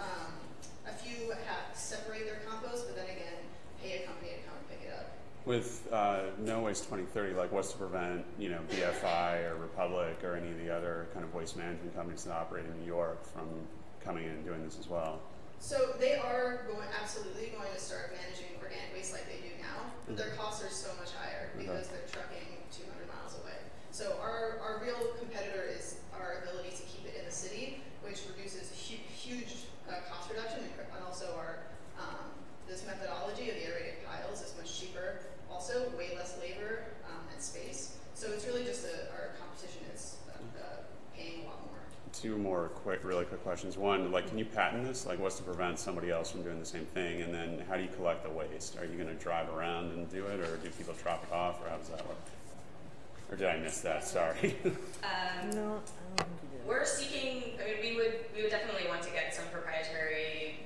separate their compost, but then again pay a company to come and pick it up. With No Waste 2030, like what's to prevent, BFI or Republic or any of the other kind of waste management companies that operate in New York from coming in and doing this as well? So they are absolutely going to start managing organic waste like they do now, but their costs are so much higher because they're trucking 200 miles away. So our real competitor is our ability to keep it in the city, which produces huge cost reduction, and also this methodology of the aerated piles is much cheaper. Also, way less labor and space. So it's really just our competition is paying a lot more. Two more really quick questions. One, can you patent this? What's to prevent somebody else from doing the same thing? And then how do you collect the waste? Are you going to drive around and do it, or do people drop it off, or how does that work? Or did I miss that? Sorry. No, I don't think you did. We're seeking, we would definitely want to get some proprietary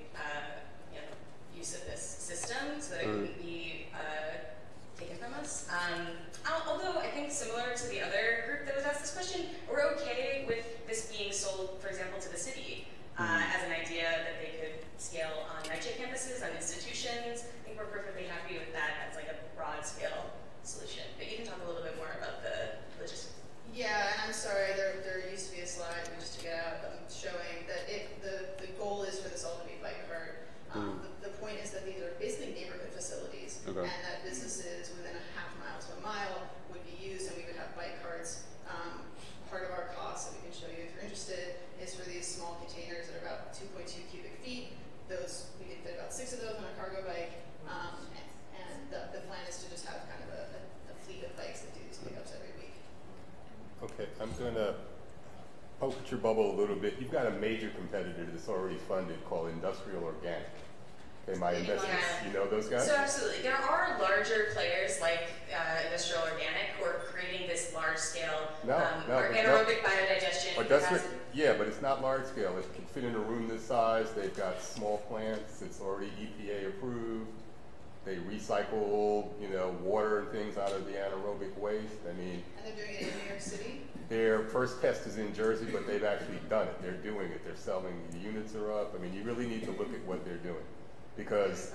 use of this system so that it wouldn't be taken from us. Although I think similar to the other group that was asked this question, we're okay with this being sold, for example, to the city as an idea that they could scale on NYCHA campuses, on institutions. I think we're perfectly happy with that as a broad scale solution. But you can talk a little bit more about the logistics. Yeah, and I'm sorry, there used to be a slide, we just took it out, showing that the goal is for this all to be bike cart. The point is that these are basically neighborhood facilities, and that businesses within a half mile to a mile would be used, and we would have bike carts. Part of our cost that we can show you if you're interested is for these small containers that are about 2.2 cubic feet. Those, we can fit about 6 of those on a cargo bike, and the plan is to just have kind of a fleet of bikes that do these pickups every week. Okay, I'm going to poke at your bubble a little bit. You've got a major competitor that's already funded called Industrial Organic. Okay, my investors, you know those guys? So absolutely. There are larger players like Industrial Organic who are creating this large-scale anaerobic biodigestion. Yeah, but it's not large scale. It can fit in a room this size. They've got small plants. It's already EPA approved. They recycle, water and things out of the anaerobic waste. And they're doing it in New York City? Their first test is in Jersey, but they've actually done it. They're doing it. They're selling. The units are up. You really need to look at what they're doing. Because,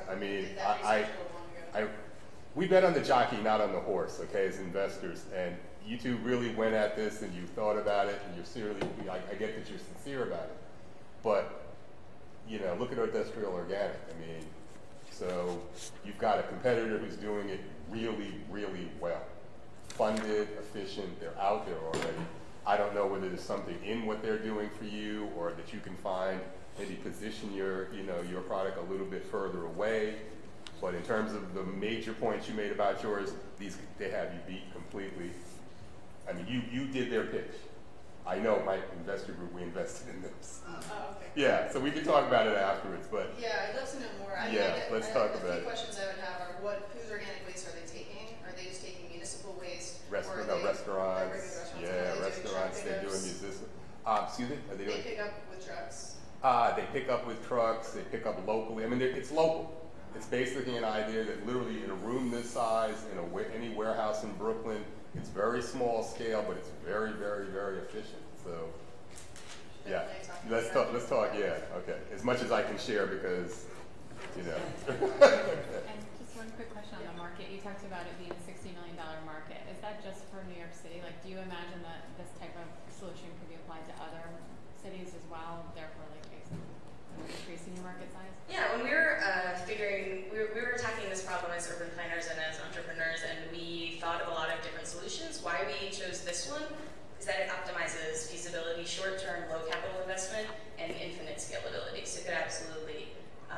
we bet on the jockey, not on the horse, okay, as investors. And you two really went at this and you thought about it and you're seriously, I get that you're sincere about it. But, look at Industrial Organic. So you've got a competitor who's doing it really, really well. Funded, efficient, they're out there already. I don't know whether there's something in what they're doing for you or that you can find, maybe position your product a little bit further away. But in terms of the major points you made about yours, they have you beat completely. You did their pitch. I know my investor group, we invested in this. Okay. Yeah, so we can talk about it afterwards, but. Yeah, I'd love to know more. Let's talk about it. A few questions I would have are whose organic waste are they taking? Are they just taking municipal waste? Restaurants. Yeah, restaurants, they're doing municipal. Excuse me? They pick up with trucks? They pick up with trucks, they pick up locally. It's local. It's basically an idea that literally in a room this size, in any warehouse in Brooklyn, it's very small scale, but it's very, very, very efficient. So, yeah, let's talk, yeah, okay. As much as I can share because, And just one quick question on the market. You talked about it being a $60 million market. Is that just for New York City? Do you imagine that this type of solution could be applied to other cities as well, therefore increasing your market size? Yeah, when we were we were attacking this problem as urban planners and as entrepreneurs, and we thought of a lot of different solutions. Why we chose this one is that it optimizes feasibility, short-term, low capital investment, and infinite scalability. So it could absolutely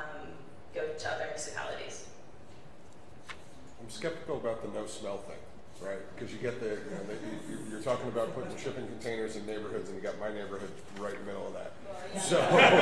go to other municipalities. I'm skeptical about the no smell thing. right? Because you get the, you're talking about putting shipping containers in neighborhoods, and you got my neighborhood right in the middle of that. So,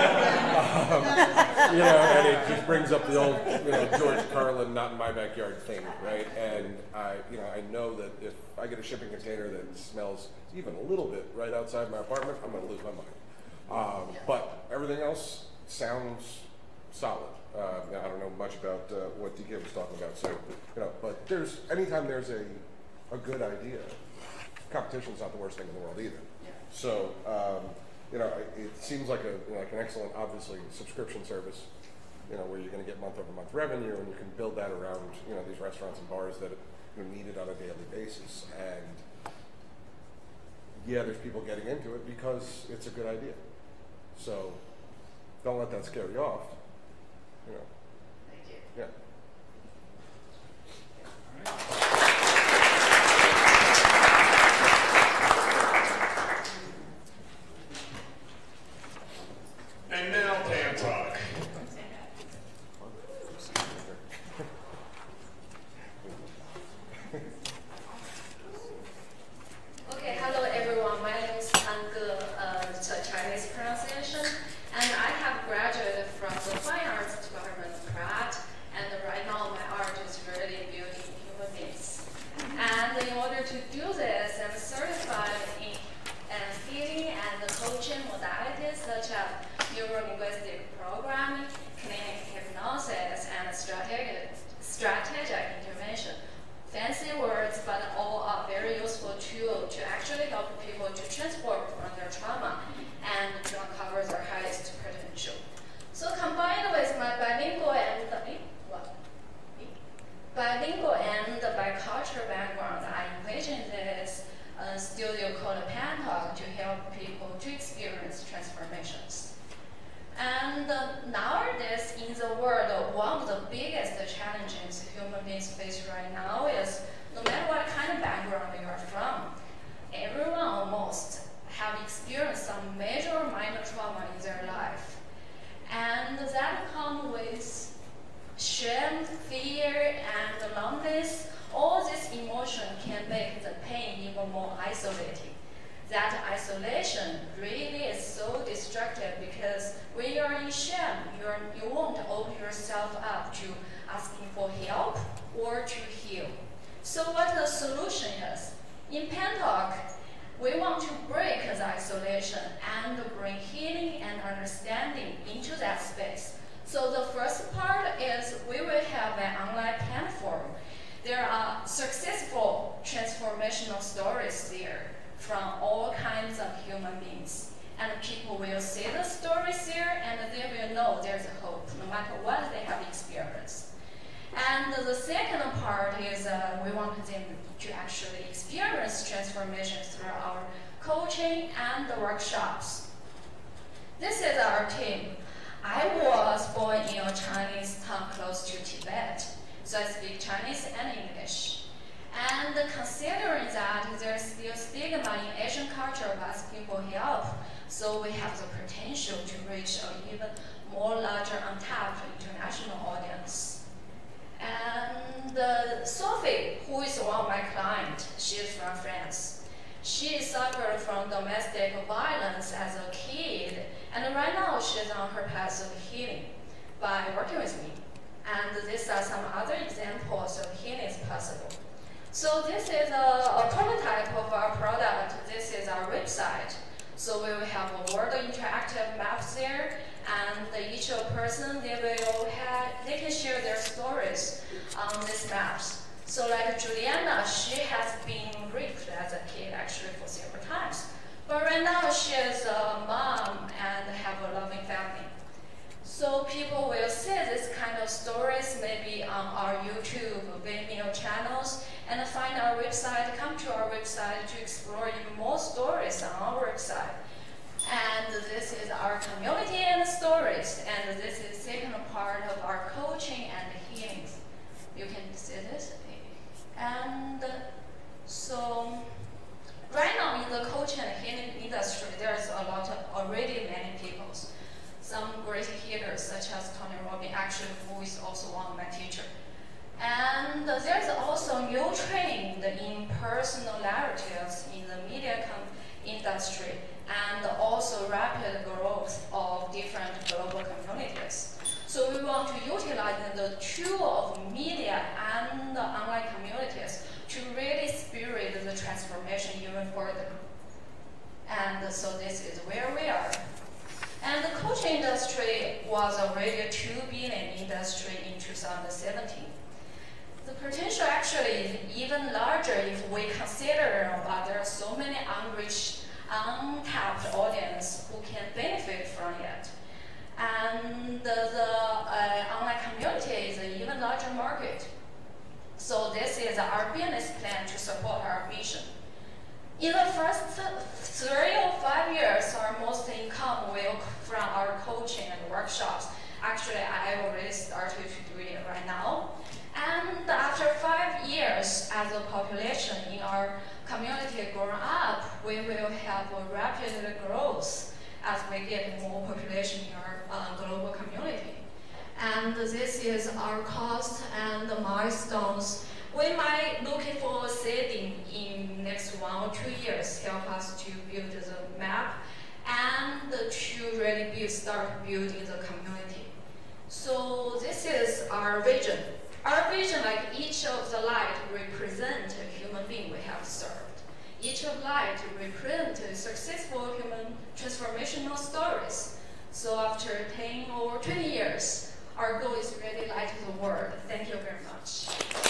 and it just brings up the old, George Carlin, not in my backyard thing, right? And I know that if I get a shipping container that smells even a little bit right outside my apartment, I'm going to lose my mind. But everything else sounds solid. I don't know much about what DK was talking about, so but anytime there's a good idea, competition's not the worst thing in the world either. Yeah. So it seems like an excellent, obviously, subscription service, where you're going to get month-over-month revenue, and you can build that around these restaurants and bars that need it on a daily basis. And yeah, there's people getting into it because it's a good idea. So don't let that scare you off. Thank you. Yeah. And now Pam Talk. Okay, hello everyone. My name is An Ge, it's a Chinese pronunciation, and I have graduated from the Fine Arts Department of Pratt, and right now my art is really building human beings. And in order to do this, I'm certified in healing and coaching modalities such as neuro-linguistic programming, clinical hypnosis, and strategic intervention. Fancy words, but all are very useful tools to actually help people to transport from their trauma and to uncover their highest potential. So combined with my bilingual and bicultural background, I envisioned this studio called Pan Talk to help people to experience transformations. And nowadays in the world, one of the biggest challenges human beings face right now is no matter what kind of background you are from, everyone almost have experienced some major or minor trauma in their life. And that comes with shame, fear, and loneliness. All this emotion can make the pain even more isolating. That isolation really is so destructive because when you're in shame, you won't open yourself up to asking for help or to heal. So what the solution is? In Pan Talk, we want to break the isolation and bring healing and understanding into that space. So the first part is we will have an online platform. There are successful transformational stories there from all kinds of human beings. And people will see the stories there and they will know there's a hope no matter what they have experienced. And the second part is we want them to actually experience transformation through our coaching and the workshops. This is our team. I was born in a Chinese town close to Tibet, so I speak Chinese and English. And considering that there's still stigma in Asian culture about people help, so we have the potential to reach an even more larger untapped international audience. And Sophie, who is one of my clients, she is from France. She suffered from domestic violence as a kid, and right now she's on her path of healing by working with me. And these are some other examples of healing is possible. So this is a prototype of our product. This is our website. So we will have a world interactive maps there, and each person they can share their stories on these maps. So like Juliana, she has been raped as a kid actually for several times. But right now she is a mom and have a loving family. So people will see this kind of stories maybe on our YouTube, Vimeo channels, and find our website, come to our website to explore even more stories on our website. And this is our community and stories, and this is the second part of our coaching and healing. You can see this. And so right now in the coaching and healing industry, there's already many people. Some great healers such as Tony Robbins, actually who is also one of my teachers. And there's also new training in personal narratives in the media industry and also rapid growth of different global communities. So we want to utilize the tool of media and the online communities to really spearhead the transformation even further. And so this is where we are. And the coaching industry was already a $2 billion industry in 2017. The potential actually is even larger if we consider that there are so many unreached, untapped audience who can benefit from it. And the online community is an even larger market. So this is our business plan to support our vision. In the first 3 or 5 years, our most income will from our coaching and workshops. Actually, I already started to do it right now. And after 5 years, as a population in our community growing up, we will have a rapid growth as we get more population in our global community. And this is our cost and the milestones. We might look for setting in next 1 or 2 years, help us to build the map and to really start building the community. So this is our vision. Our vision, like each of the light represent a human being we have served. Each of light represent successful human transformational stories. So after 10 or 20 years, our goal is really light the world. Thank you very much.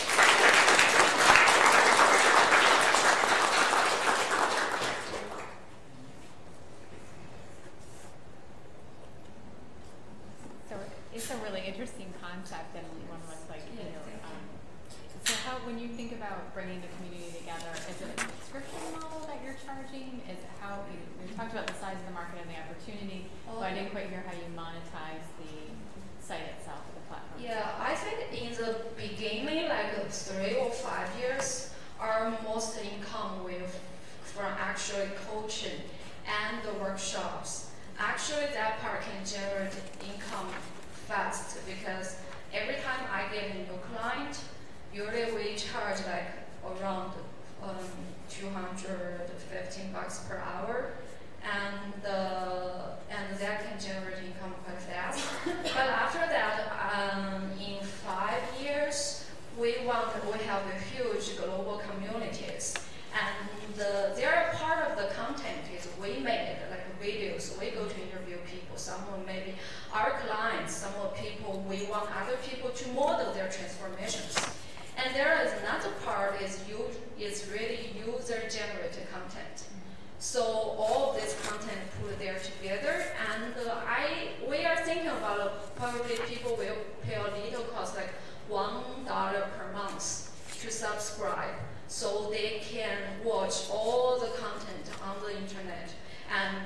So it's a really interesting concept, and one was like, so how, when you think about bringing the community together, is it a subscription model that you're charging? Is it how, you talked about the size of the market and the opportunity, but I didn't quite hear how you monetize the site itself or the platform. Yeah, I think in the beginning, like 3 or 5 years, our most income will from actually coaching and the workshops. Actually, that part can generate income fast because every time I get a new client, usually we charge like around $215 per hour, and that can generate income quite fast. But after that, in 5 years, we have a huge global communities, and their part of the content is we made like videos. We go to interview people. Someone maybe our clients, some of people we want other people to model their transformations. And there is another part is really user-generated content. So all of this content put there together, and we are thinking about probably people will pay a little cost, like $1 per month to subscribe, so they can watch all the content on the internet, and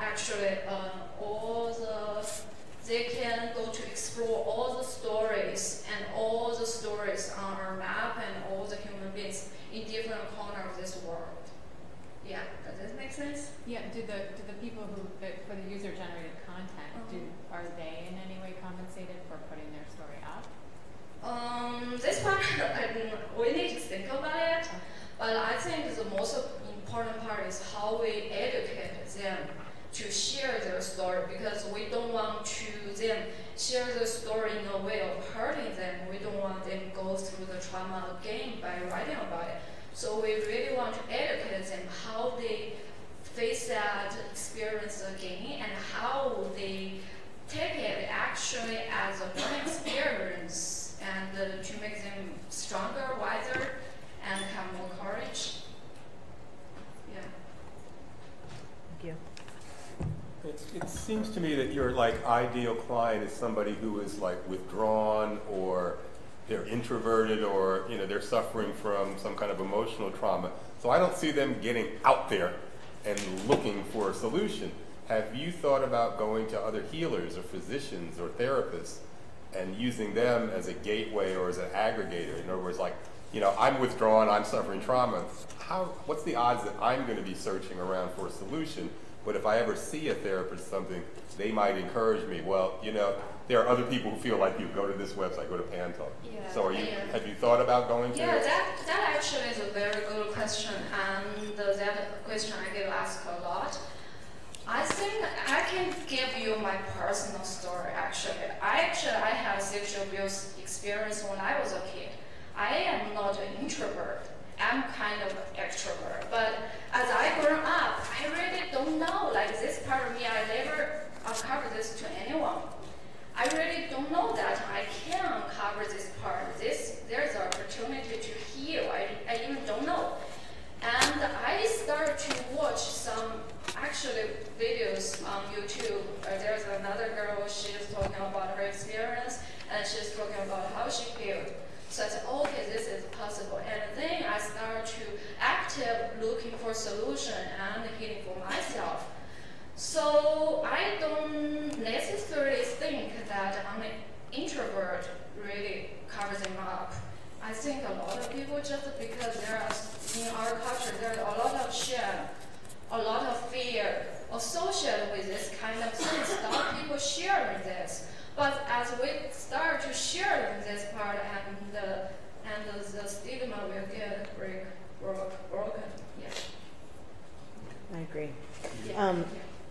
they can go to explore all the stories and all the stories on our map and all the human beings in different corners of this world. Yeah, does this make sense? Yeah, do the people who, for the user-generated content, are they in any way compensated for putting their story up? This part, we need to think about it, but I think the most important part is how we educate them to share their story, because we don't want to them share their story in a way of hurting them. We don't want them to go through the trauma again by writing about it. So we really want to educate them how they face that experience again and how they take it actually as a learning experience and to make them stronger, wiser, and have more courage. Yeah. Thank you. It seems to me that your ideal client is somebody who is withdrawn, or they're introverted, or they're suffering from some kind of emotional trauma. So I don't see them getting out there and looking for a solution. Have you thought about going to other healers or physicians or therapists and using them as a gateway or as an aggregator? In other words, I'm withdrawn, I'm suffering trauma. What's the odds that I'm going to be searching around for a solution? But if I ever see a therapist or something, they might encourage me. Well, there are other people who feel like you. Go to this website, go to Pantalk. Yeah, so have you thought about going to that actually is a very good question. question, and that question I get asked a lot. I think I can give you my personal story, actually. I had sexual abuse experience when I was a kid. I am not an introvert. I'm kind of extrovert. But as I grew up, I really don't know, like this part of me, I never uncovered this to anyone. I really don't know that I can uncover this part. There's an opportunity to heal. I even don't know. And I started to watch some actually videos on YouTube. There's another girl, she's talking about her experience, and she's talking about how she healed. So I said, okay, this is possible. And then I started to active looking for solution and healing for myself. So I don't necessarily think that I'm an introvert really covers them up. I think a lot of people, just because there are, in our culture, there's a lot of shame, a lot of fear associated with this kind of thing, stop people sharing this. But as we start to share this part, and the stigma will get broken. Yeah. I agree. Yeah.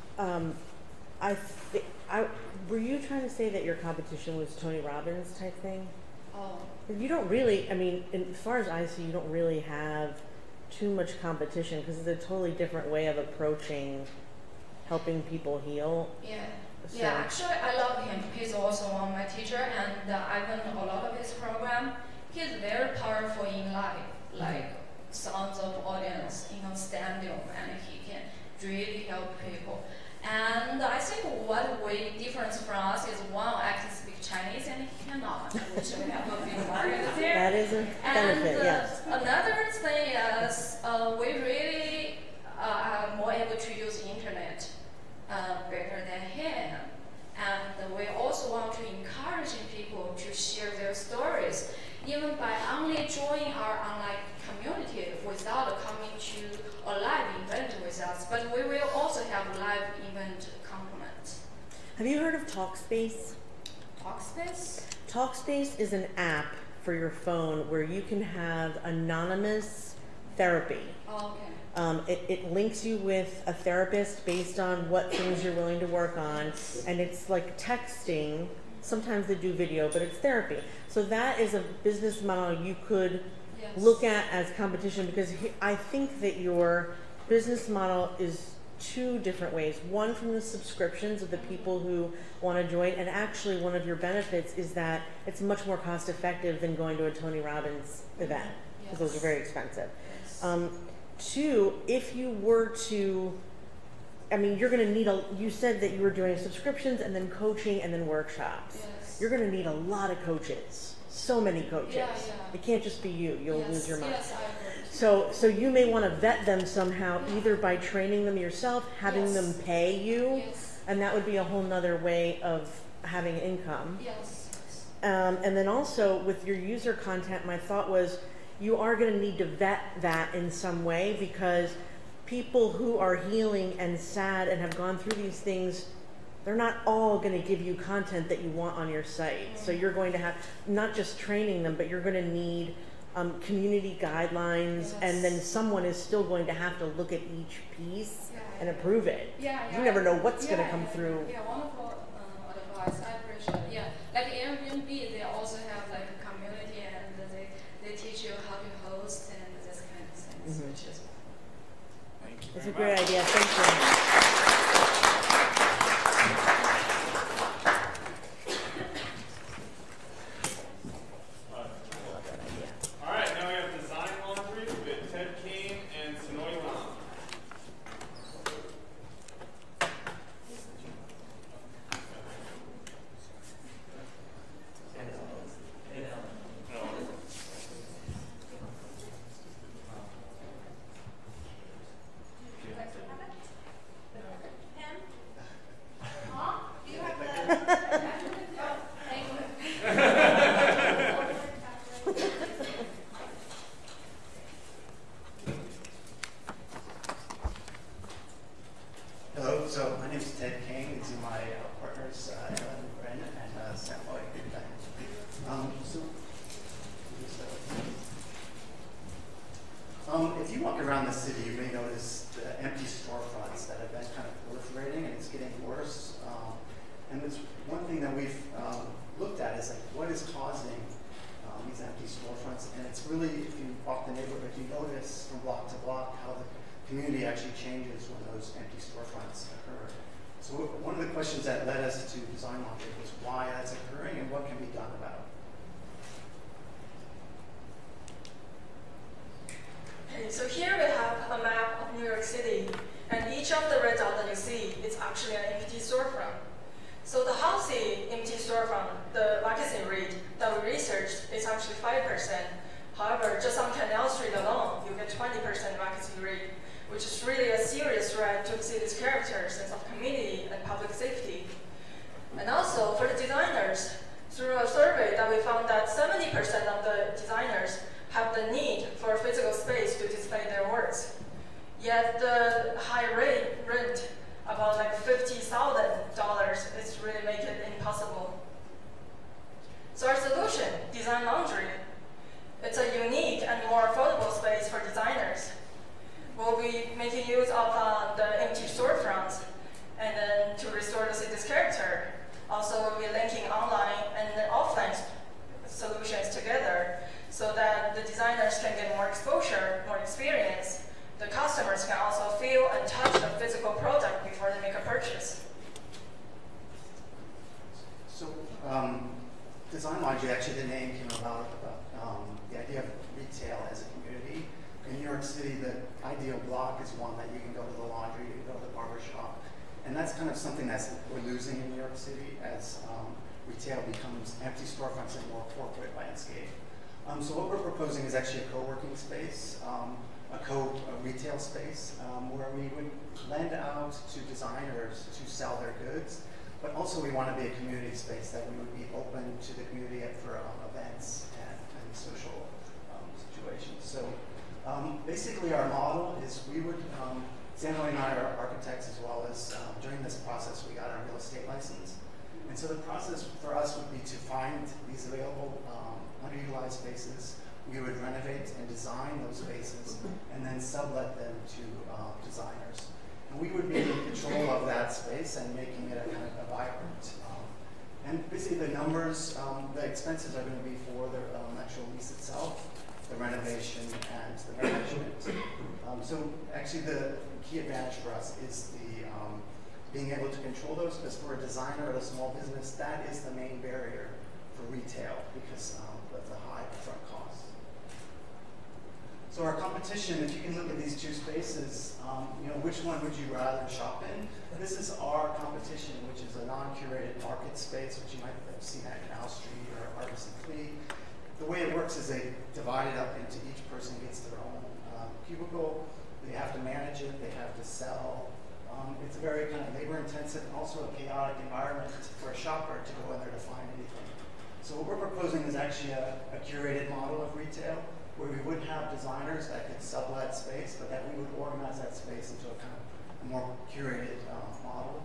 Were you trying to say that your competition was Tony Robbins type thing? Oh. You don't really, I mean, as far as I see, you don't really have too much competition because it's a totally different way of approaching helping people heal. Yeah. So. Yeah, actually, I love him. He's also one of my teacher, and I've done a lot of his program. He's very powerful in life, like sounds of audience, stadium, and he can really help people. And I think what way difference from us is one, I can speak Chinese and he cannot, which we have a big barrier there. That is a benefit, yes. Another thing is we really are more able to use the internet better than him. And we also want to encourage people to share their stories, even by only joining our online community without coming to a live event with us. But we will also have live event compliments. Have you heard of Talkspace? Talkspace? Talkspace is an app for your phone where you can have anonymous therapy. Oh, okay. It links you with a therapist based on what things you're willing to work on, and it's like texting. Sometimes they do video, but it's therapy. So that is a business model you could look at as competition, because I think that your business model is two different ways. One, from the subscriptions of the people who want to join, and actually one of your benefits is that it's much more cost effective than going to a Tony Robbins event, because those are very expensive. Two, if you were to, I mean, you're going to need you said that you were doing subscriptions and then coaching and then workshops. Yes. You're going to need a lot of coaches, so many coaches. Yeah. It can't just be you, you'll lose your mind. Yes, I agree. So you may want to vet them somehow, either by training them yourself, having them pay you, and that would be a whole nother way of having income. Yes. And then also with your user content, my thought was you are going to need to vet that in some way, because people who are healing and sad and have gone through these things, they're not all going to give you content that you want on your site. So you're going to have not just training them, but you're going to need community guidelines, and then someone is still going to have to look at each piece and approve it. You never know what's going to come through. Yeah, wonderful advice. I appreciate it. Yeah, like Airbnb, they also have like a community, and they teach you how to host and this kind of things, which is. Thank you. It's a great idea. Thank you. All right, now we have Design Laundry with Ted Kane and Sonoy Lam. if you walk around the city, you may notice the empty storefronts that have been kind of proliferating, and it's getting worse. And it's one thing that we've looked at is like what is causing these empty storefronts, and it's really, if you walk the neighborhood, you notice from block to block how the community actually changes when those empty storefronts occur. So one of the questions that led us to Design Logic was why that's occurring and what can be done about it. Okay, so here we have a map of New York City, and each of the red dots that you see is actually an empty storefront. So the housing empty storefront, the vacancy rate that we researched is actually 5%. However, just on Canal Street alone, you get 20% vacancy rate, which is really a serious threat to the city's character, sense of community, and public safety. And also, for the designers, through a survey that we found that 70% of the designers have the need for a physical space to display their works. Yet the high rent, about like $50,000, is really make it impossible. So our solution, Design Laundry, it's a unique and more affordable space for designers. We'll be making use of the empty storefronts and then to restore the city's character. Also, we'll be linking online and offline solutions together so that the designers can get more exposure, more experience. The customers can also feel and touch the physical product before they make a purchase. So, Design Logic, actually the name came about the idea of retail as a community. In New York City, the ideal block is one that you can go to the laundry, you can go to the barber shop. And that's kind of something that we're losing in New York City as retail becomes empty storefronts and more corporate landscape. So what we're proposing is actually a co-working space, a retail space where we would lend out to designers to sell their goods, but also we want to be a community space that we would be open to the community for events and social situations. So basically our model is we would, Samuel and I are architects as well as during this process we got our real estate license. And so the process for us would be to find these available underutilized spaces. We would renovate and design those spaces and then sublet them to designers. And we would be in control of that space and making it a kind of a vibrant. And basically the numbers, the expenses are going to be for the actual lease itself, the renovation, and the management. So actually the key advantage for us is the being able to control those, because for a designer or a small business, that is the main barrier for retail because of the high upfront cost. So our competition, if you can look at these two spaces, which one would you rather shop in? This is our competition, which is a non-curated market space, which you might have seen at Canal Street or Artisan Fleet. The way it works is they divide it up into each person gets their own cubicle. They have to manage it. They have to sell. It's a very kind of labor-intensive and also a chaotic environment for a shopper to go in there to find anything. So what we're proposing is actually a curated model of retail where we would have designers that could sublet space, but that we would organize that space into a kind of more curated model.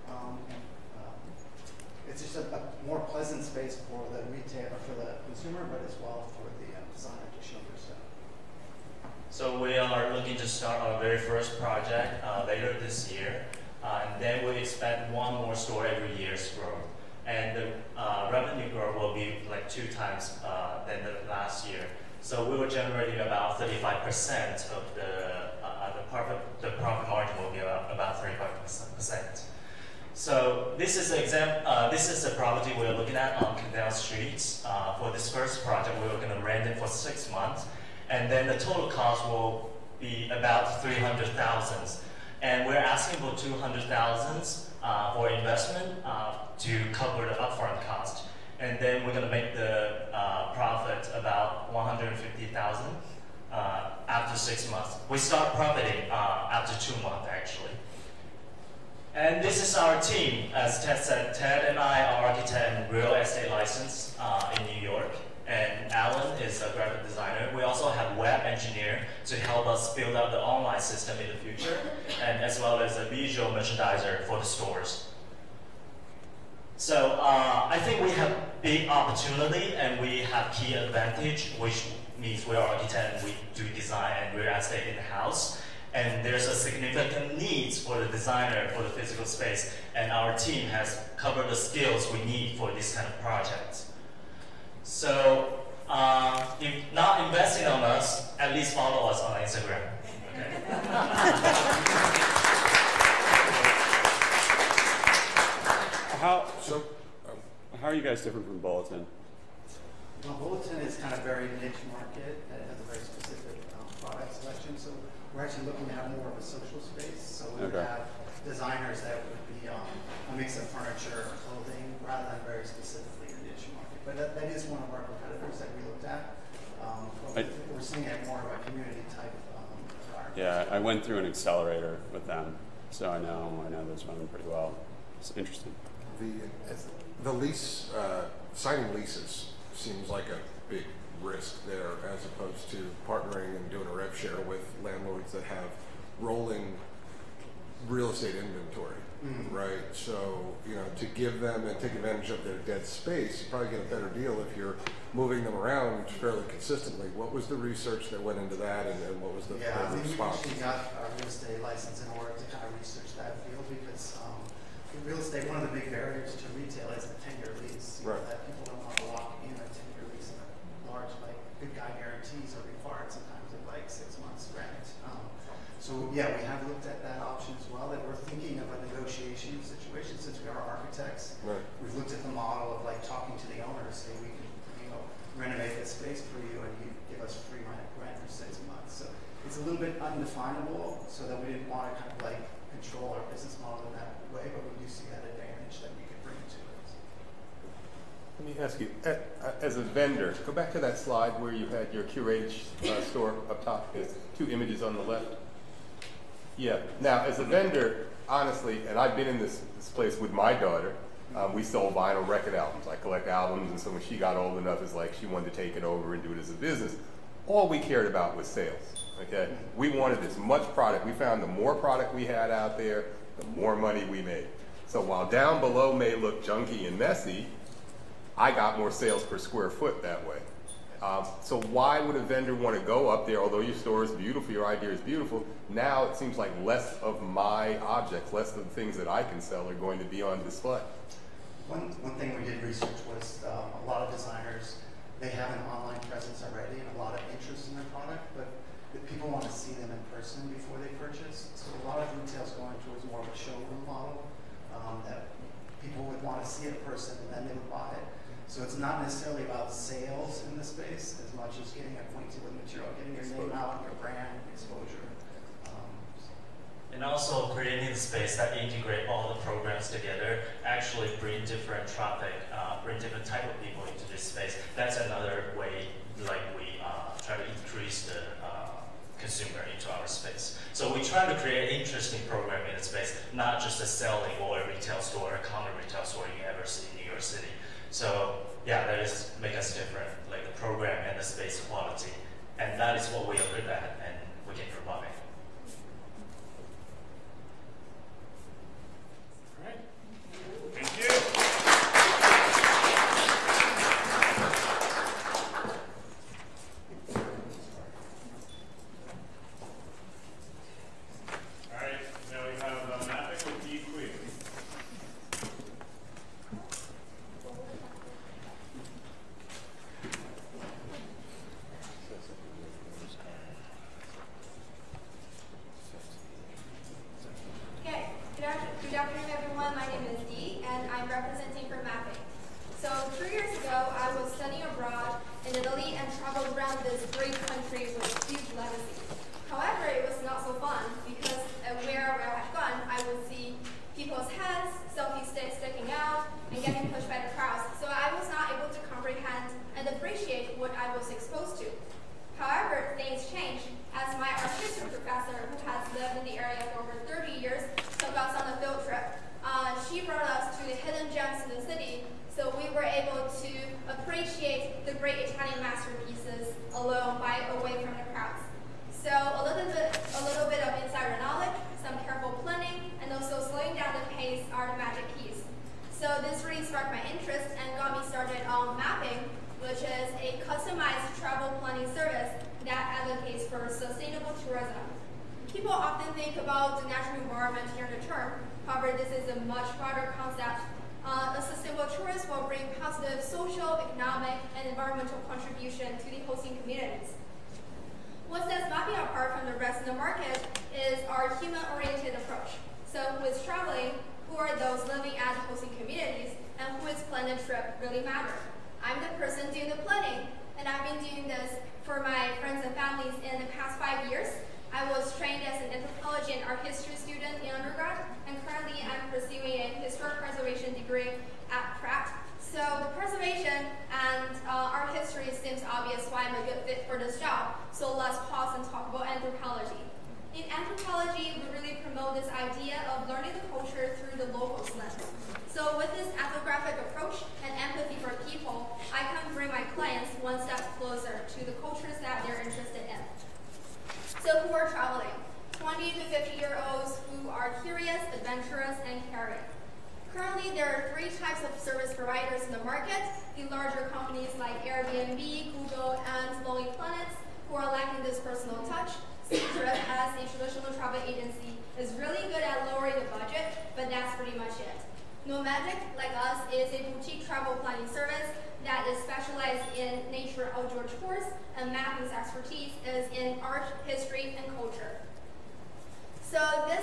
It's just a more pleasant space for the retailer, for the consumer, but as well for the designer to show their stuff. So we are looking to start our very first project later this year, and then we expect one more store every year's growth. And the revenue growth will be like 2 times than the last year. So we were generating about 35% of the profit margin will be about 35%. So this is the property we're looking at on Canal Street. For this first project, we were going to rent it for 6 months. And then the total cost will be about $300,000. And we're asking for $200,000 for investment to cover the upfront cost. And then we're going to make the profit about $150,000 after 6 months. We start profiting after 2 months, actually. And this is our team. As Ted said, Ted and I are architect and real estate licensed in New York. And Alan is a graphic designer. We also have web engineer to help us build out the online system in the future, and as well as a visual merchandiser for the stores. So I think we have big opportunity and we have key advantage, which means we are architect and we do design and real estate in-house. And there's a significant needs for the designer for the physical space, and our team has covered the skills we need for this kind of project. So if not investing on us, at least follow us on Instagram. How are you guys different from Bulletin? Well, Bulletin is kind of very niche market, and it has a very specific product selection. So we're actually looking at more of a social space. So we would have designers that would be a mix of furniture or clothing, rather than very specifically a niche market. But that is one of our competitors that we looked at. We're seeing it more of a community type environment. Yeah, I went through an accelerator with them, so I know those running pretty well. It's interesting. The lease, signing leases seems like a big risk there, as opposed to partnering and doing a rev share with landlords that have rolling real estate inventory, right? So, to give them and take advantage of their dead space, you probably get a better deal if you're moving them around fairly consistently. What was the research that went into that, and what was the response? We actually got our real estate license in order to kind of research that field, because real estate, one of the big barriers to retail is a 10-year lease. Right. That people don't want to lock in a 10-year lease, and large, good guy guarantees are required sometimes at 6 months rent. So yeah, we have looked at that option as well, and we're thinking of a negotiation situation since we are architects. Right. We've looked at the model of talking to the owner, say we can renovate this space for you and you give us free rent for 6 months. So it's a little bit undefinable, so that we didn't want to kind of control our business model in that way, but we do see that advantage that we can bring to it. Let me ask you, as a vendor, go back to that slide where you had your curated store up top. There's 2 images on the left. Yeah. Now, as a vendor, honestly, and I've been in this place with my daughter. We sold vinyl record albums. I collect albums, and so when she got old enough, it's like she wanted to take it over and do it as a business. All we cared about was sales. Okay, we wanted as much product. We found the more product we had out there, the more money we made. So while down below may look junky and messy, I got more sales per square foot that way. So why would a vendor want to go up there, although your store is beautiful, your idea is beautiful, now it seems like less of my objects, less of the things that I can sell are going to be on display. One thing we did research was a lot of designers, they have an online presence already and a lot of interest in their product, but people want to see them in person before they purchase. So a lot of retail's going towards more of a showroom model, that people would want to see it in person and then they would buy it. So it's not necessarily about sales in the space as much as getting acquainted with material, getting your name out, your brand, exposure. And also creating a space that integrate all the programs together, actually bring different traffic, bring different type of people into this space. That's another way we try to increase the consumer into our space. So we try to create an interesting program in the space, not just a selling or a retail store, a common retail store you ever see in New York City. So yeah, that is make us different, like the program and the space quality. And that is what we are good at and we can provide. All right. Thank you. All right, now we have mapping with Dee Queen. Okay, good afternoon everyone. My name is Dee and I'm representing for mapping. So 3 years ago I was studying abroad in Italy and traveled around this great country with huge legacy. However, it was not so fun because where I had gone, I would see people's heads, selfie sticks sticking out, and getting pushed by the crowds. So I was not able to comprehend and appreciate what I was exposed to. However, things changed as my art history professor, who has lived in the area for over 30 years, took us on a field trip. She brought us to the hidden gems in the city, so we were able to appreciate the great Italian masterpieces alone, away from the crowds. So a little bit of insider knowledge, some careful planning, and also slowing down the pace are the magic keys. So this really sparked my interest and got me started on mapping, which is a customized travel planning service often think about the natural environment here in the term. However, this is a much broader concept. A sustainable tourism will bring positive social, economic, and environmental contribution to the hosting communities. What sets Mapping apart from the rest of the market is our human-oriented approach. So who is traveling, who are those living at hosting communities, and who is planning trip really matter. I'm the person doing the planning, and I've been doing this for my friends and families in the past 5 years. I was trained as an anthropology and art history student in undergrad, and currently I'm pursuing a historic preservation degree at Pratt. So the preservation and art history seems obvious why I'm a good fit for this job. So let's pause and talk about anthropology. In anthropology, we really promote this idea of learning the culture through the locals lens. So with this ethnographic approach and empathy for people, I can bring my clients one step closer to the cultures that they're interested in. So who are traveling? 20 to 50-year-olds who are curious, adventurous, and caring. Currently, there are 3 types of service providers in the market. The larger companies like Airbnb, Google, and Lonely Planets, who are lacking this personal touch. Ctrip, as a traditional travel agency, is really good at lowering the budget, but that's pretty much it. Nomadic, like us, is a boutique travel planning service that is specialized in nature outdoor tours, and Mapping's expertise is in art, history, and culture. So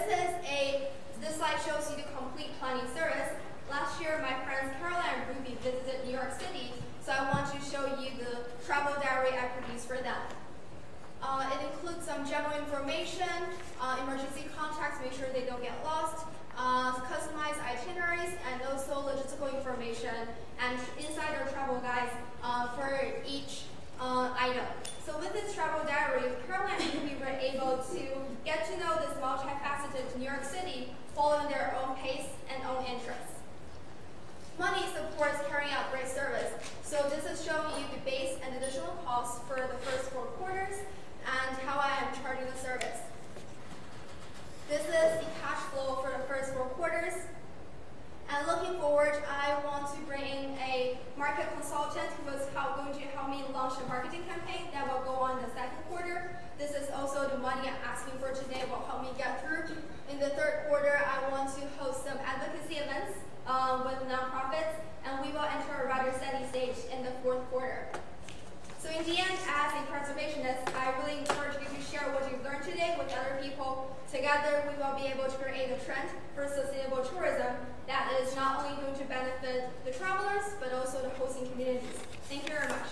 this slide shows you the complete planning service. Last year, my friends Caroline and Ruby visited New York City, so I want to show you the travel diary I produced for them. It includes some general information, emergency contacts, make sure they don't get lost, customized itineraries, and also logistical information, and insider travel guides for each item. So with this travel diary, Caroline and Ruby were able to get to know this multifaceted New York City following their own pace and own interests. Money supports carrying out great service. So this is showing you the base and additional costs for the first 4 quarters and how I am charging the service. This is the cash flow for the first 4 quarters. And looking forward, I want to bring in a market consultant who is going to help me launch a marketing campaign that will go on in the 2nd quarter. This is also the money I'm asking for today will help me get through. In the 3rd quarter, I want to host some advocacy events with nonprofits, and we will enter a rather steady stage in the 4th quarter. So in the end, as a preservationist, I really encourage you to share what you've learned today with other people. Together, we will be able to create a trend for sustainable tourism that is not only going to benefit the travelers, but also the hosting communities. Thank you very much.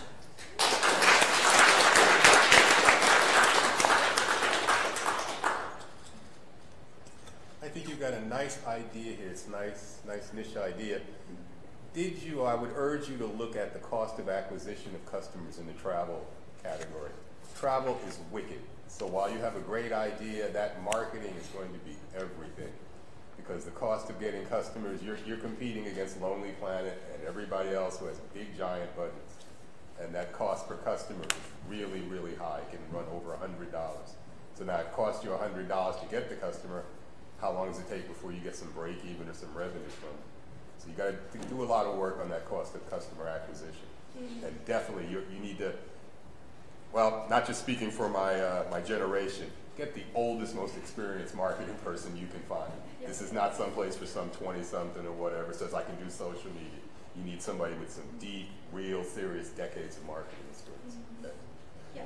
I think you've got a nice idea here. It's nice niche idea. I would urge you to look at the cost of acquisition of customers in the travel category. Travel is wicked. So while you have a great idea, that marketing is going to be everything. Because the cost of getting customers, you're competing against Lonely Planet and everybody else who has big giant budgets. And that cost per customer is really, really high. It can run over $100. So now it costs you $100 to get the customer. How long does it take before you get some break even or some revenue from it? So you got to do a lot of work on that cost of customer acquisition. And definitely you need to, well, not just speaking for my generation, get the oldest, most experienced marketing person you can find. This is not someplace for some 20-something or whatever says I can do social media. You need somebody with some deep, real, serious decades of marketing experience. Yeah.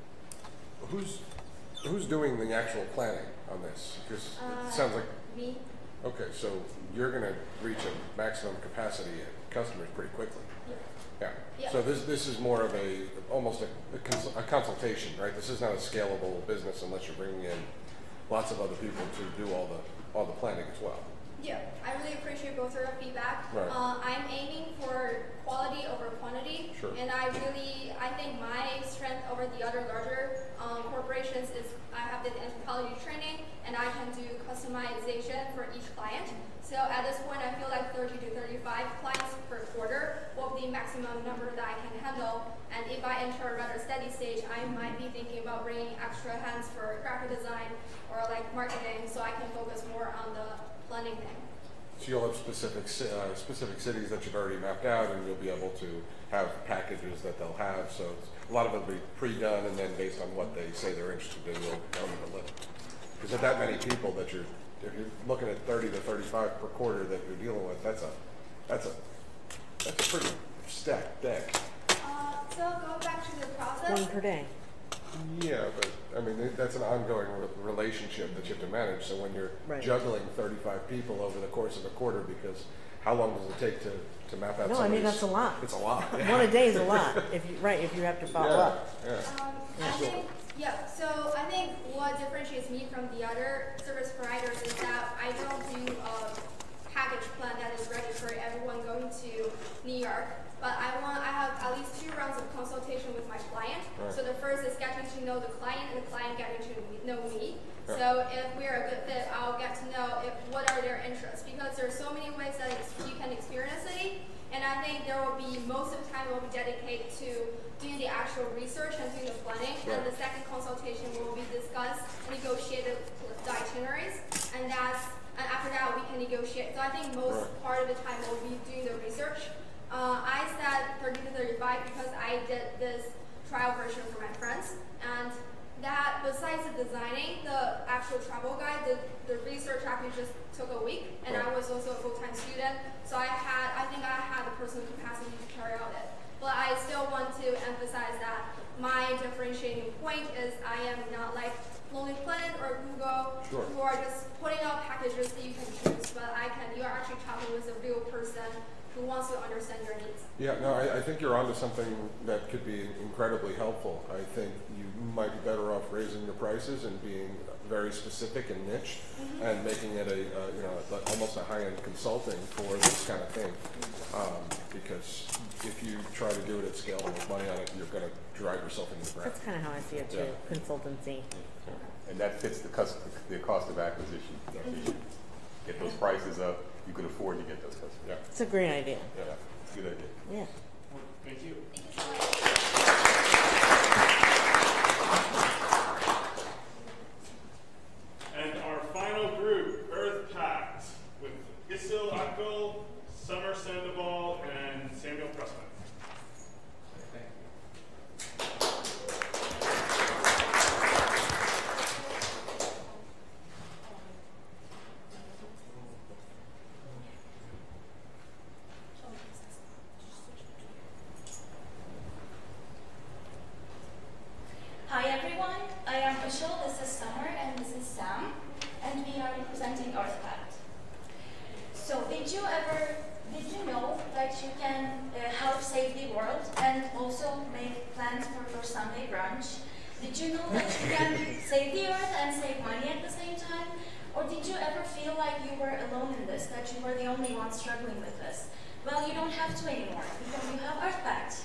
Who's doing the actual planning on this? Because it sounds like me. Okay, so you're going to reach a maximum capacity at customers pretty quickly. Yeah. So this is more of almost a consultation, right? This is not a scalable business unless you're bringing in lots of other people to do all the planning as well. Yeah, I really appreciate both of your feedback. Right. I'm aiming for quality over quantity, Sure. And I think my strength over the other larger corporations is I have the anthropology training, and I can do customization for each client. So at this point, I feel like 30 to 35 clients per quarter will be the maximum number that I can handle. And if I enter a rather steady stage, I might be thinking about bringing extra hands for graphic design or like marketing, so I can focus more on the planning thing. So you'll have specific cities that you've already mapped out, and you'll be able to have packages that they'll have. So a lot of it will be pre-done, and then based on what they say they're interested in, you'll come in a little. Because But that many people that if you're looking at 30 to 35 per quarter that you're dealing with, that's a pretty stacked deck. So go back to the process. One per day. Yeah, but I mean, that's an ongoing relationship that you have to manage. So when you're juggling 35 people over the course of a quarter, because how long does it take to map out? No, I mean that's a lot. It's a lot. One a day is a lot. If you have to follow up. So I think what differentiates me from the other service providers is that I don't do a package plan that is ready for everyone going to New York. But I have at least 2 rounds of consultation with my client. Right. So the first is getting to know the client, and the client getting to know me. Right. So if we're a good fit, I'll get to know what are their interests, because there are so many ways that you can experience a city. And I think there will be, most of the time will be dedicated to doing the actual research and doing the planning. Right. And the second consultation will be discuss and negotiate the itineraries. And after that we can negotiate. So I think most part of the time we'll be doing the research. I said 30 to 35 because I did this trial version for my friends, and that besides the designing, the actual travel guide, the research actually just took a week, and I was also a full-time student, so I think I had the personal capacity to carry out it. But I still want to emphasize that my differentiating point is I am not like Lonely Planet or Google, who are just putting out packages that you can choose, but you are actually traveling with a real person who wants to understand your needs. Yeah, no, I think you're onto something that could be incredibly helpful. I think you might be better off raising your prices and being very specific and niche, and making it almost a high-end consulting for this kind of thing. Because if you try to do it at scale and make money on it, you're going to drive yourself into the ground. That's kind of how I see it too. Consultancy. Yeah. And that fits the cost of acquisition. If you get those prices up, you can afford to get those customers. Yeah. It's a great idea. Yeah, it's a good idea. Yeah. Thank you. And our final group, Earth Pact, with Isil Akil, Summer Sandoval, and Samuel Pressman. Hi everyone, I am Ishil, this is Summer, and this is Sam, and we are representing Earth Pact. So did you know that you can help save the world and also make plans for your Sunday brunch? Did you know that you can save the earth and save money at the same time? Or did you ever feel like you were alone in this, that you were the only one struggling with this? Well, you don't have to anymore, because you have Earth Pact.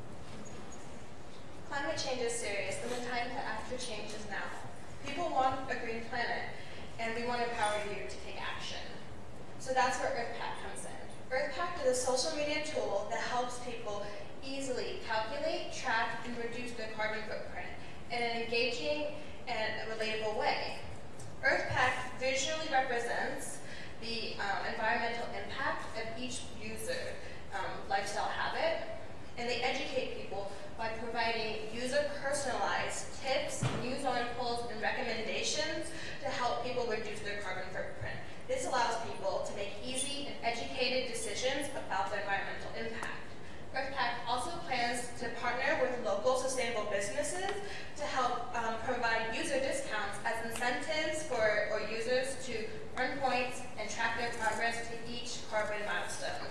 Climate change is serious, and the time to act for change is now. People want a green planet, and we want to empower you to take action. So that's where Earth Pact comes in. Earth Pact is a social media tool that helps people easily calculate, track, and reduce their carbon footprint in an engaging and relatable way. Earth Pact visually represents the environmental impact of each user lifestyle habit, and they educate people by providing user-personalized tips, news articles, and recommendations to help people reduce their carbon footprint. This allows people to make easy and educated decisions about their environmental impact. Earth Pact also plans to partner with local sustainable businesses to help provide user discounts as incentives for users to earn points and track their progress to each carbon milestone.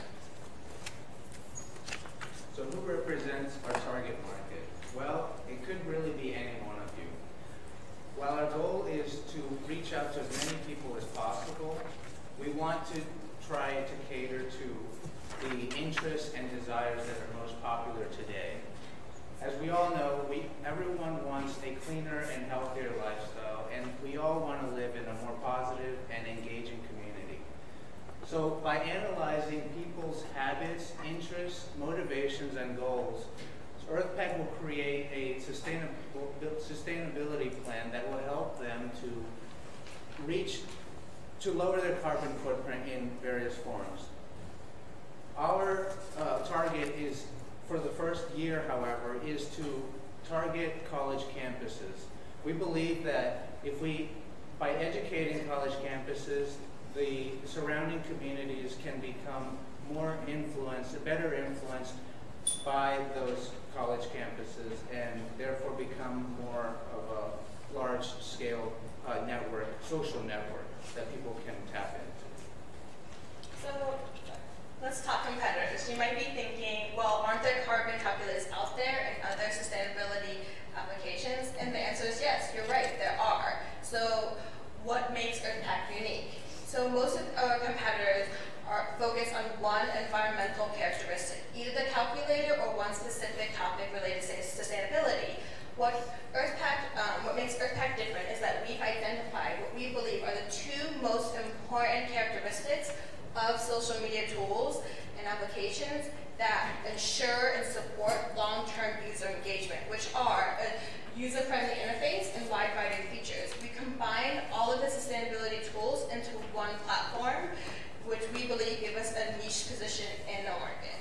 So who represents our target market? Well, it could really be any one of you. While our goal is to reach out to as many people as possible, we want to try to cater to the interests and desires that are most popular today. As we all know, everyone wants a cleaner and healthier lifestyle, and we all want to live in a more positive and engaging community. So by analyzing people's habits, interests, motivations, and goals, Earth Pact will create a sustainability plan that will help them to lower their carbon footprint in various forms. Our target is, for the first year, however, is to target college campuses. We believe that by educating college campuses, the surrounding communities can become more influenced, better influenced by those college campuses, and therefore become more of a large-scale network, social network that people can tap into. So let's talk competitors. You might be thinking, well, aren't there carbon calculators out there and other sustainability applications? And the answer is yes, you're right, there are. So what makes EarthPact unique? So most of our competitors are focused on one environmental characteristic, either the calculator or one specific topic related to sustainability. What makes EarthPact different is that we've identified what we believe are the two most important characteristics of social media tools and applications that ensure and support long-term user engagement, which are a user-friendly interface and wide variety of features. We combine all of the sustainability tools into one platform, which we believe give us a niche position in the market.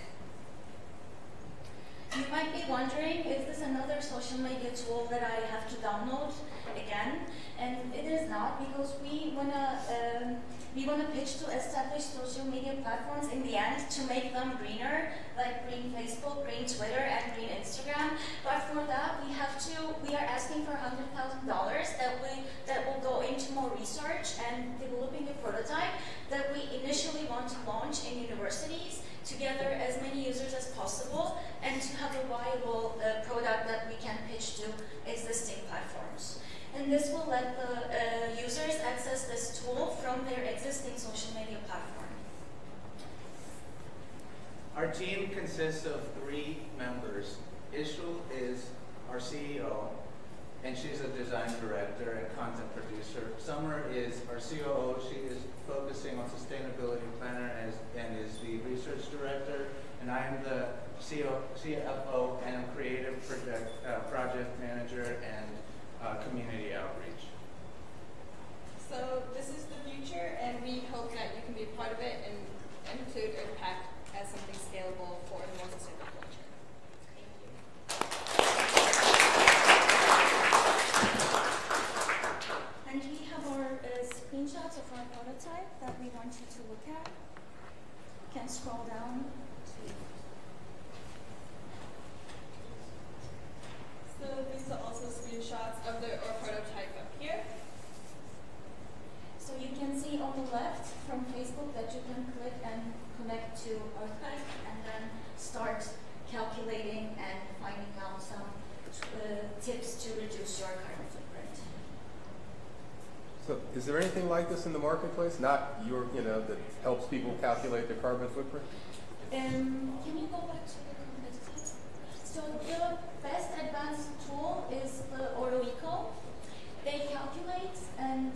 You might be wondering, is this another social media tool that I have to download again? And it is not, because we wanna pitch to established social media platforms in the end to make them greener, like green Facebook, green Twitter, and green Instagram. But for that, we are asking for $100,000 that will go into more research and developing a prototype that we initially want to launch in universities to gather as many users as possible and to have a viable product that we can pitch to existing platforms. And this will let the users access this tool from their existing social media platform. Our team consists of 3 members. Ishul is our CEO, and she's a design director and content producer. Summer is our COO. She is focusing on sustainability planner and is the research director. And I am the CFO and I'm creative project manager and community outreach. So this is the future, and we hope that you can be part of it and include EarthPact as something scalable for the more sustainable culture. Thank you. And we have our screenshots of our prototype that we want you to look at. You can scroll down. So these are also screenshots of our prototype up here. So you can see on the left from Facebook that you can click and connect to EarthPact and then start calculating and finding out some tips to reduce your carbon footprint. So is there anything like this in the marketplace? Not your, that helps people calculate their carbon footprint? Can you go back to the competitive? So the best advanced tool is the AutoEco. They calculate and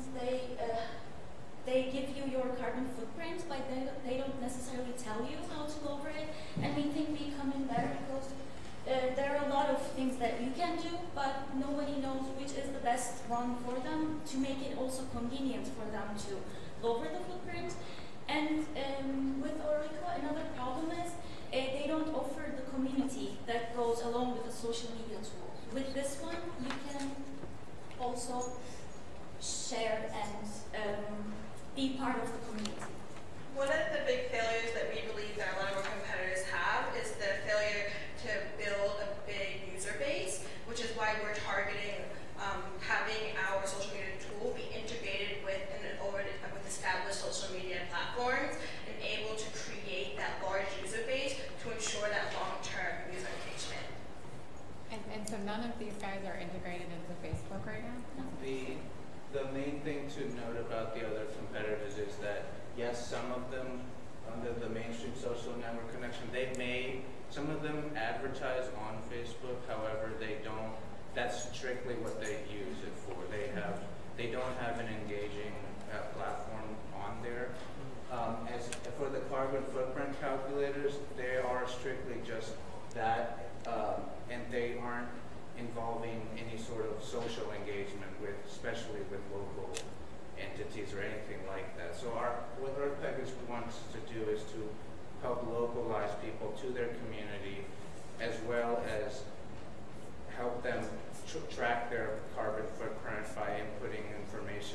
they give you your carbon footprint, but they don't necessarily tell you how to lower it. And we think we come in better because there are a lot of things that you can do, but nobody knows which is the best one for them to make it also convenient for them to lower the footprint. And with AutoEco, another problem is they don't offer the community that goes along with the social media tools. With this one, you can also share and be part of the community. One of the big failures that we believe that a lot of our competitors have is the failure to build a big user base, which is why we're targeting having our social media tool be integrated with established social media platforms and able to create that large user base to ensure that long-term user engagement. And so none of these guys are integrated into Facebook right now? The main thing to note about the other competitors is that, yes, some of them under the mainstream social network connection, some of them advertise on Facebook, however, they don't, that's strictly what they use it for. They don't have an engaging platform on there. As for the carbon footprint calculators, they are strictly just that, and they aren't involving any sort of social engagement with, especially with local entities or anything like that. So what EarthPact wants to do is to help localize people to their community, as well as help them track their carbon footprint by inputting information of sort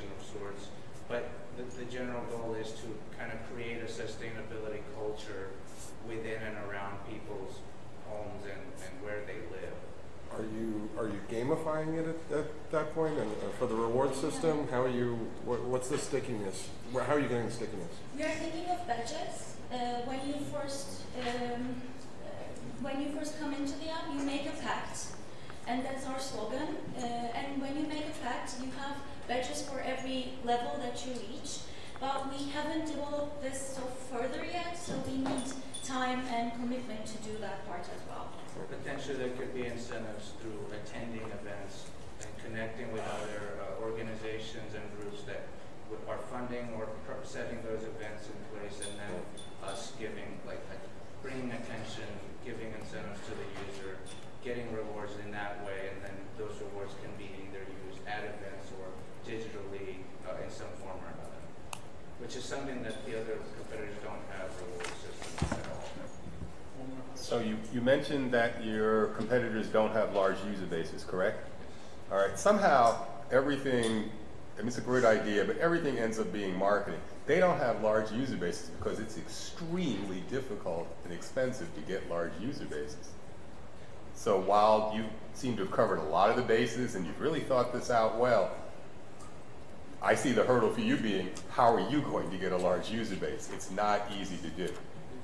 rewards. But the general goal is to kind of create a sustainability culture within and around people's homes and where they live. Are you gamifying it at that point? And for the reward system, how are you? What's the stickiness? How are you getting the stickiness? We are thinking of badges. When you first come into the app, you make a pact, and that's our slogan. And when you make a pact, you have badges for every level that you reach. But we haven't developed this so further yet, so we need time and commitment to do that part as well. Potentially there could be incentives through attending events and connecting with other organizations and groups that are funding or setting those events in place, and then us giving, bringing attention, giving incentives to the user, getting rewards in that way, and then those rewards can be either used at events or digitally in some form or another, which is something that the other competitors don't have reward systems at all. So you mentioned that your competitors don't have large user bases, correct? All right, somehow everything, and it's a great idea, but everything ends up being marketing. They don't have large user bases because it's extremely difficult and expensive to get large user bases. So while you seem to have covered a lot of the bases and you've really thought this out well, I see the hurdle for you being, how are you going to get a large user base? It's not easy to do.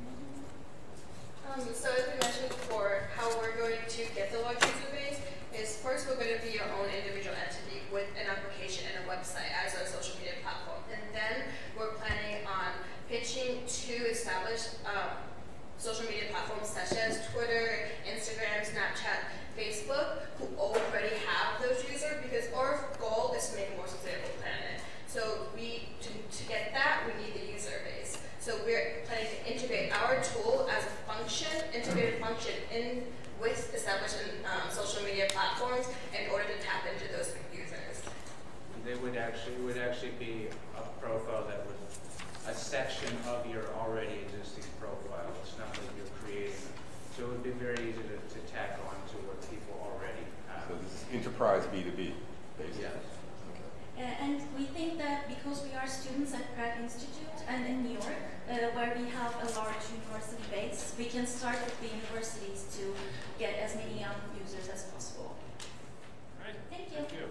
So as we mentioned before, how we're going to get the large user base is first we're going to be your own individual entity with an application and a website as a social media platform. And then we're planning on pitching to established social media platforms such as Twitter, Instagram, Snapchat, Facebook, who already have those users, because our goal is to make a more sustainable planet. So to get that, we need the user base. So we're planning to integrate our tool as a function, integrated function in with established social media platforms in order to tap into those users. They would actually be a profile that was a section of your already existing profile. It's not like you're creating it. So it would be very easy to tack on to what people already have. So this is enterprise B2B, basically. Yes. And we think that because we are students at Pratt Institute and in New York, where we have a large university base, we can start with the universities to get as many young users as possible. All right. Thank you. Thank you.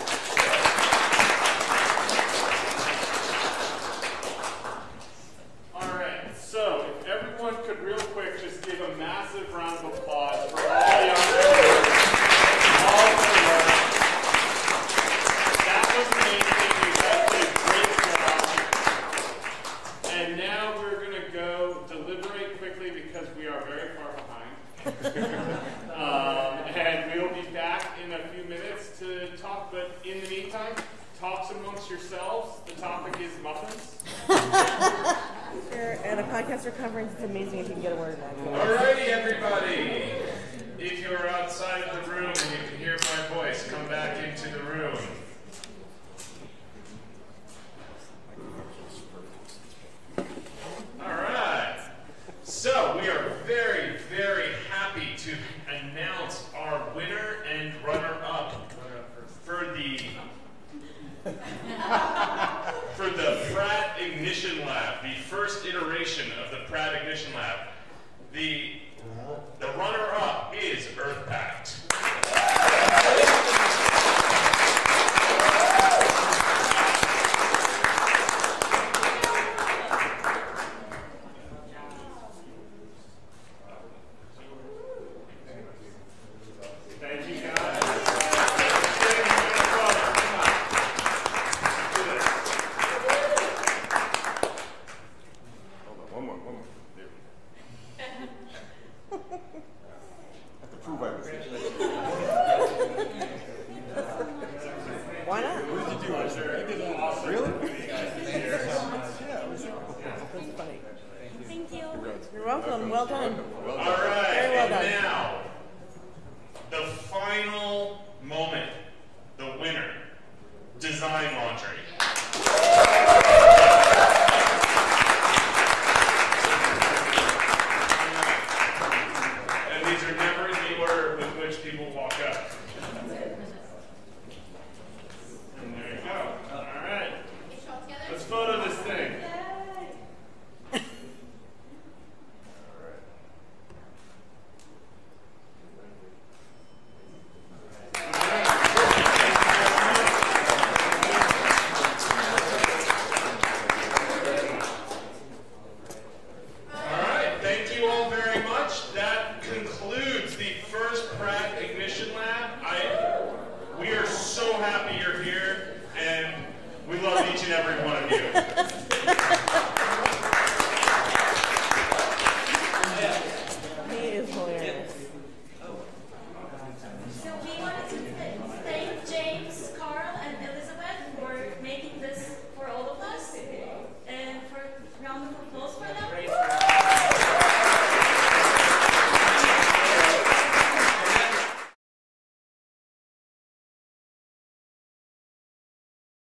All right, so if everyone could real quick just give a massive round of applause for all young members, all of their work. That was amazing. You guys did a great job. And now we're going to go deliberate quickly because we are very far behind. And we will be back in a few minutes to talk, but in the meantime, talks amongst yourselves. The topic is muffins. At a podcaster conference, it's amazing if you can get a word in. Alrighty, everybody. If you're outside of the room and you can hear my voice, come back into the room. Alright. So we are very, very happy to announce our winner and runner-up for the Pratt Ignition Lab, the first iteration of the Pratt Ignition Lab. The runner-up is EarthPact. Thank you, guys. One more. There. every one of you. He is hilarious.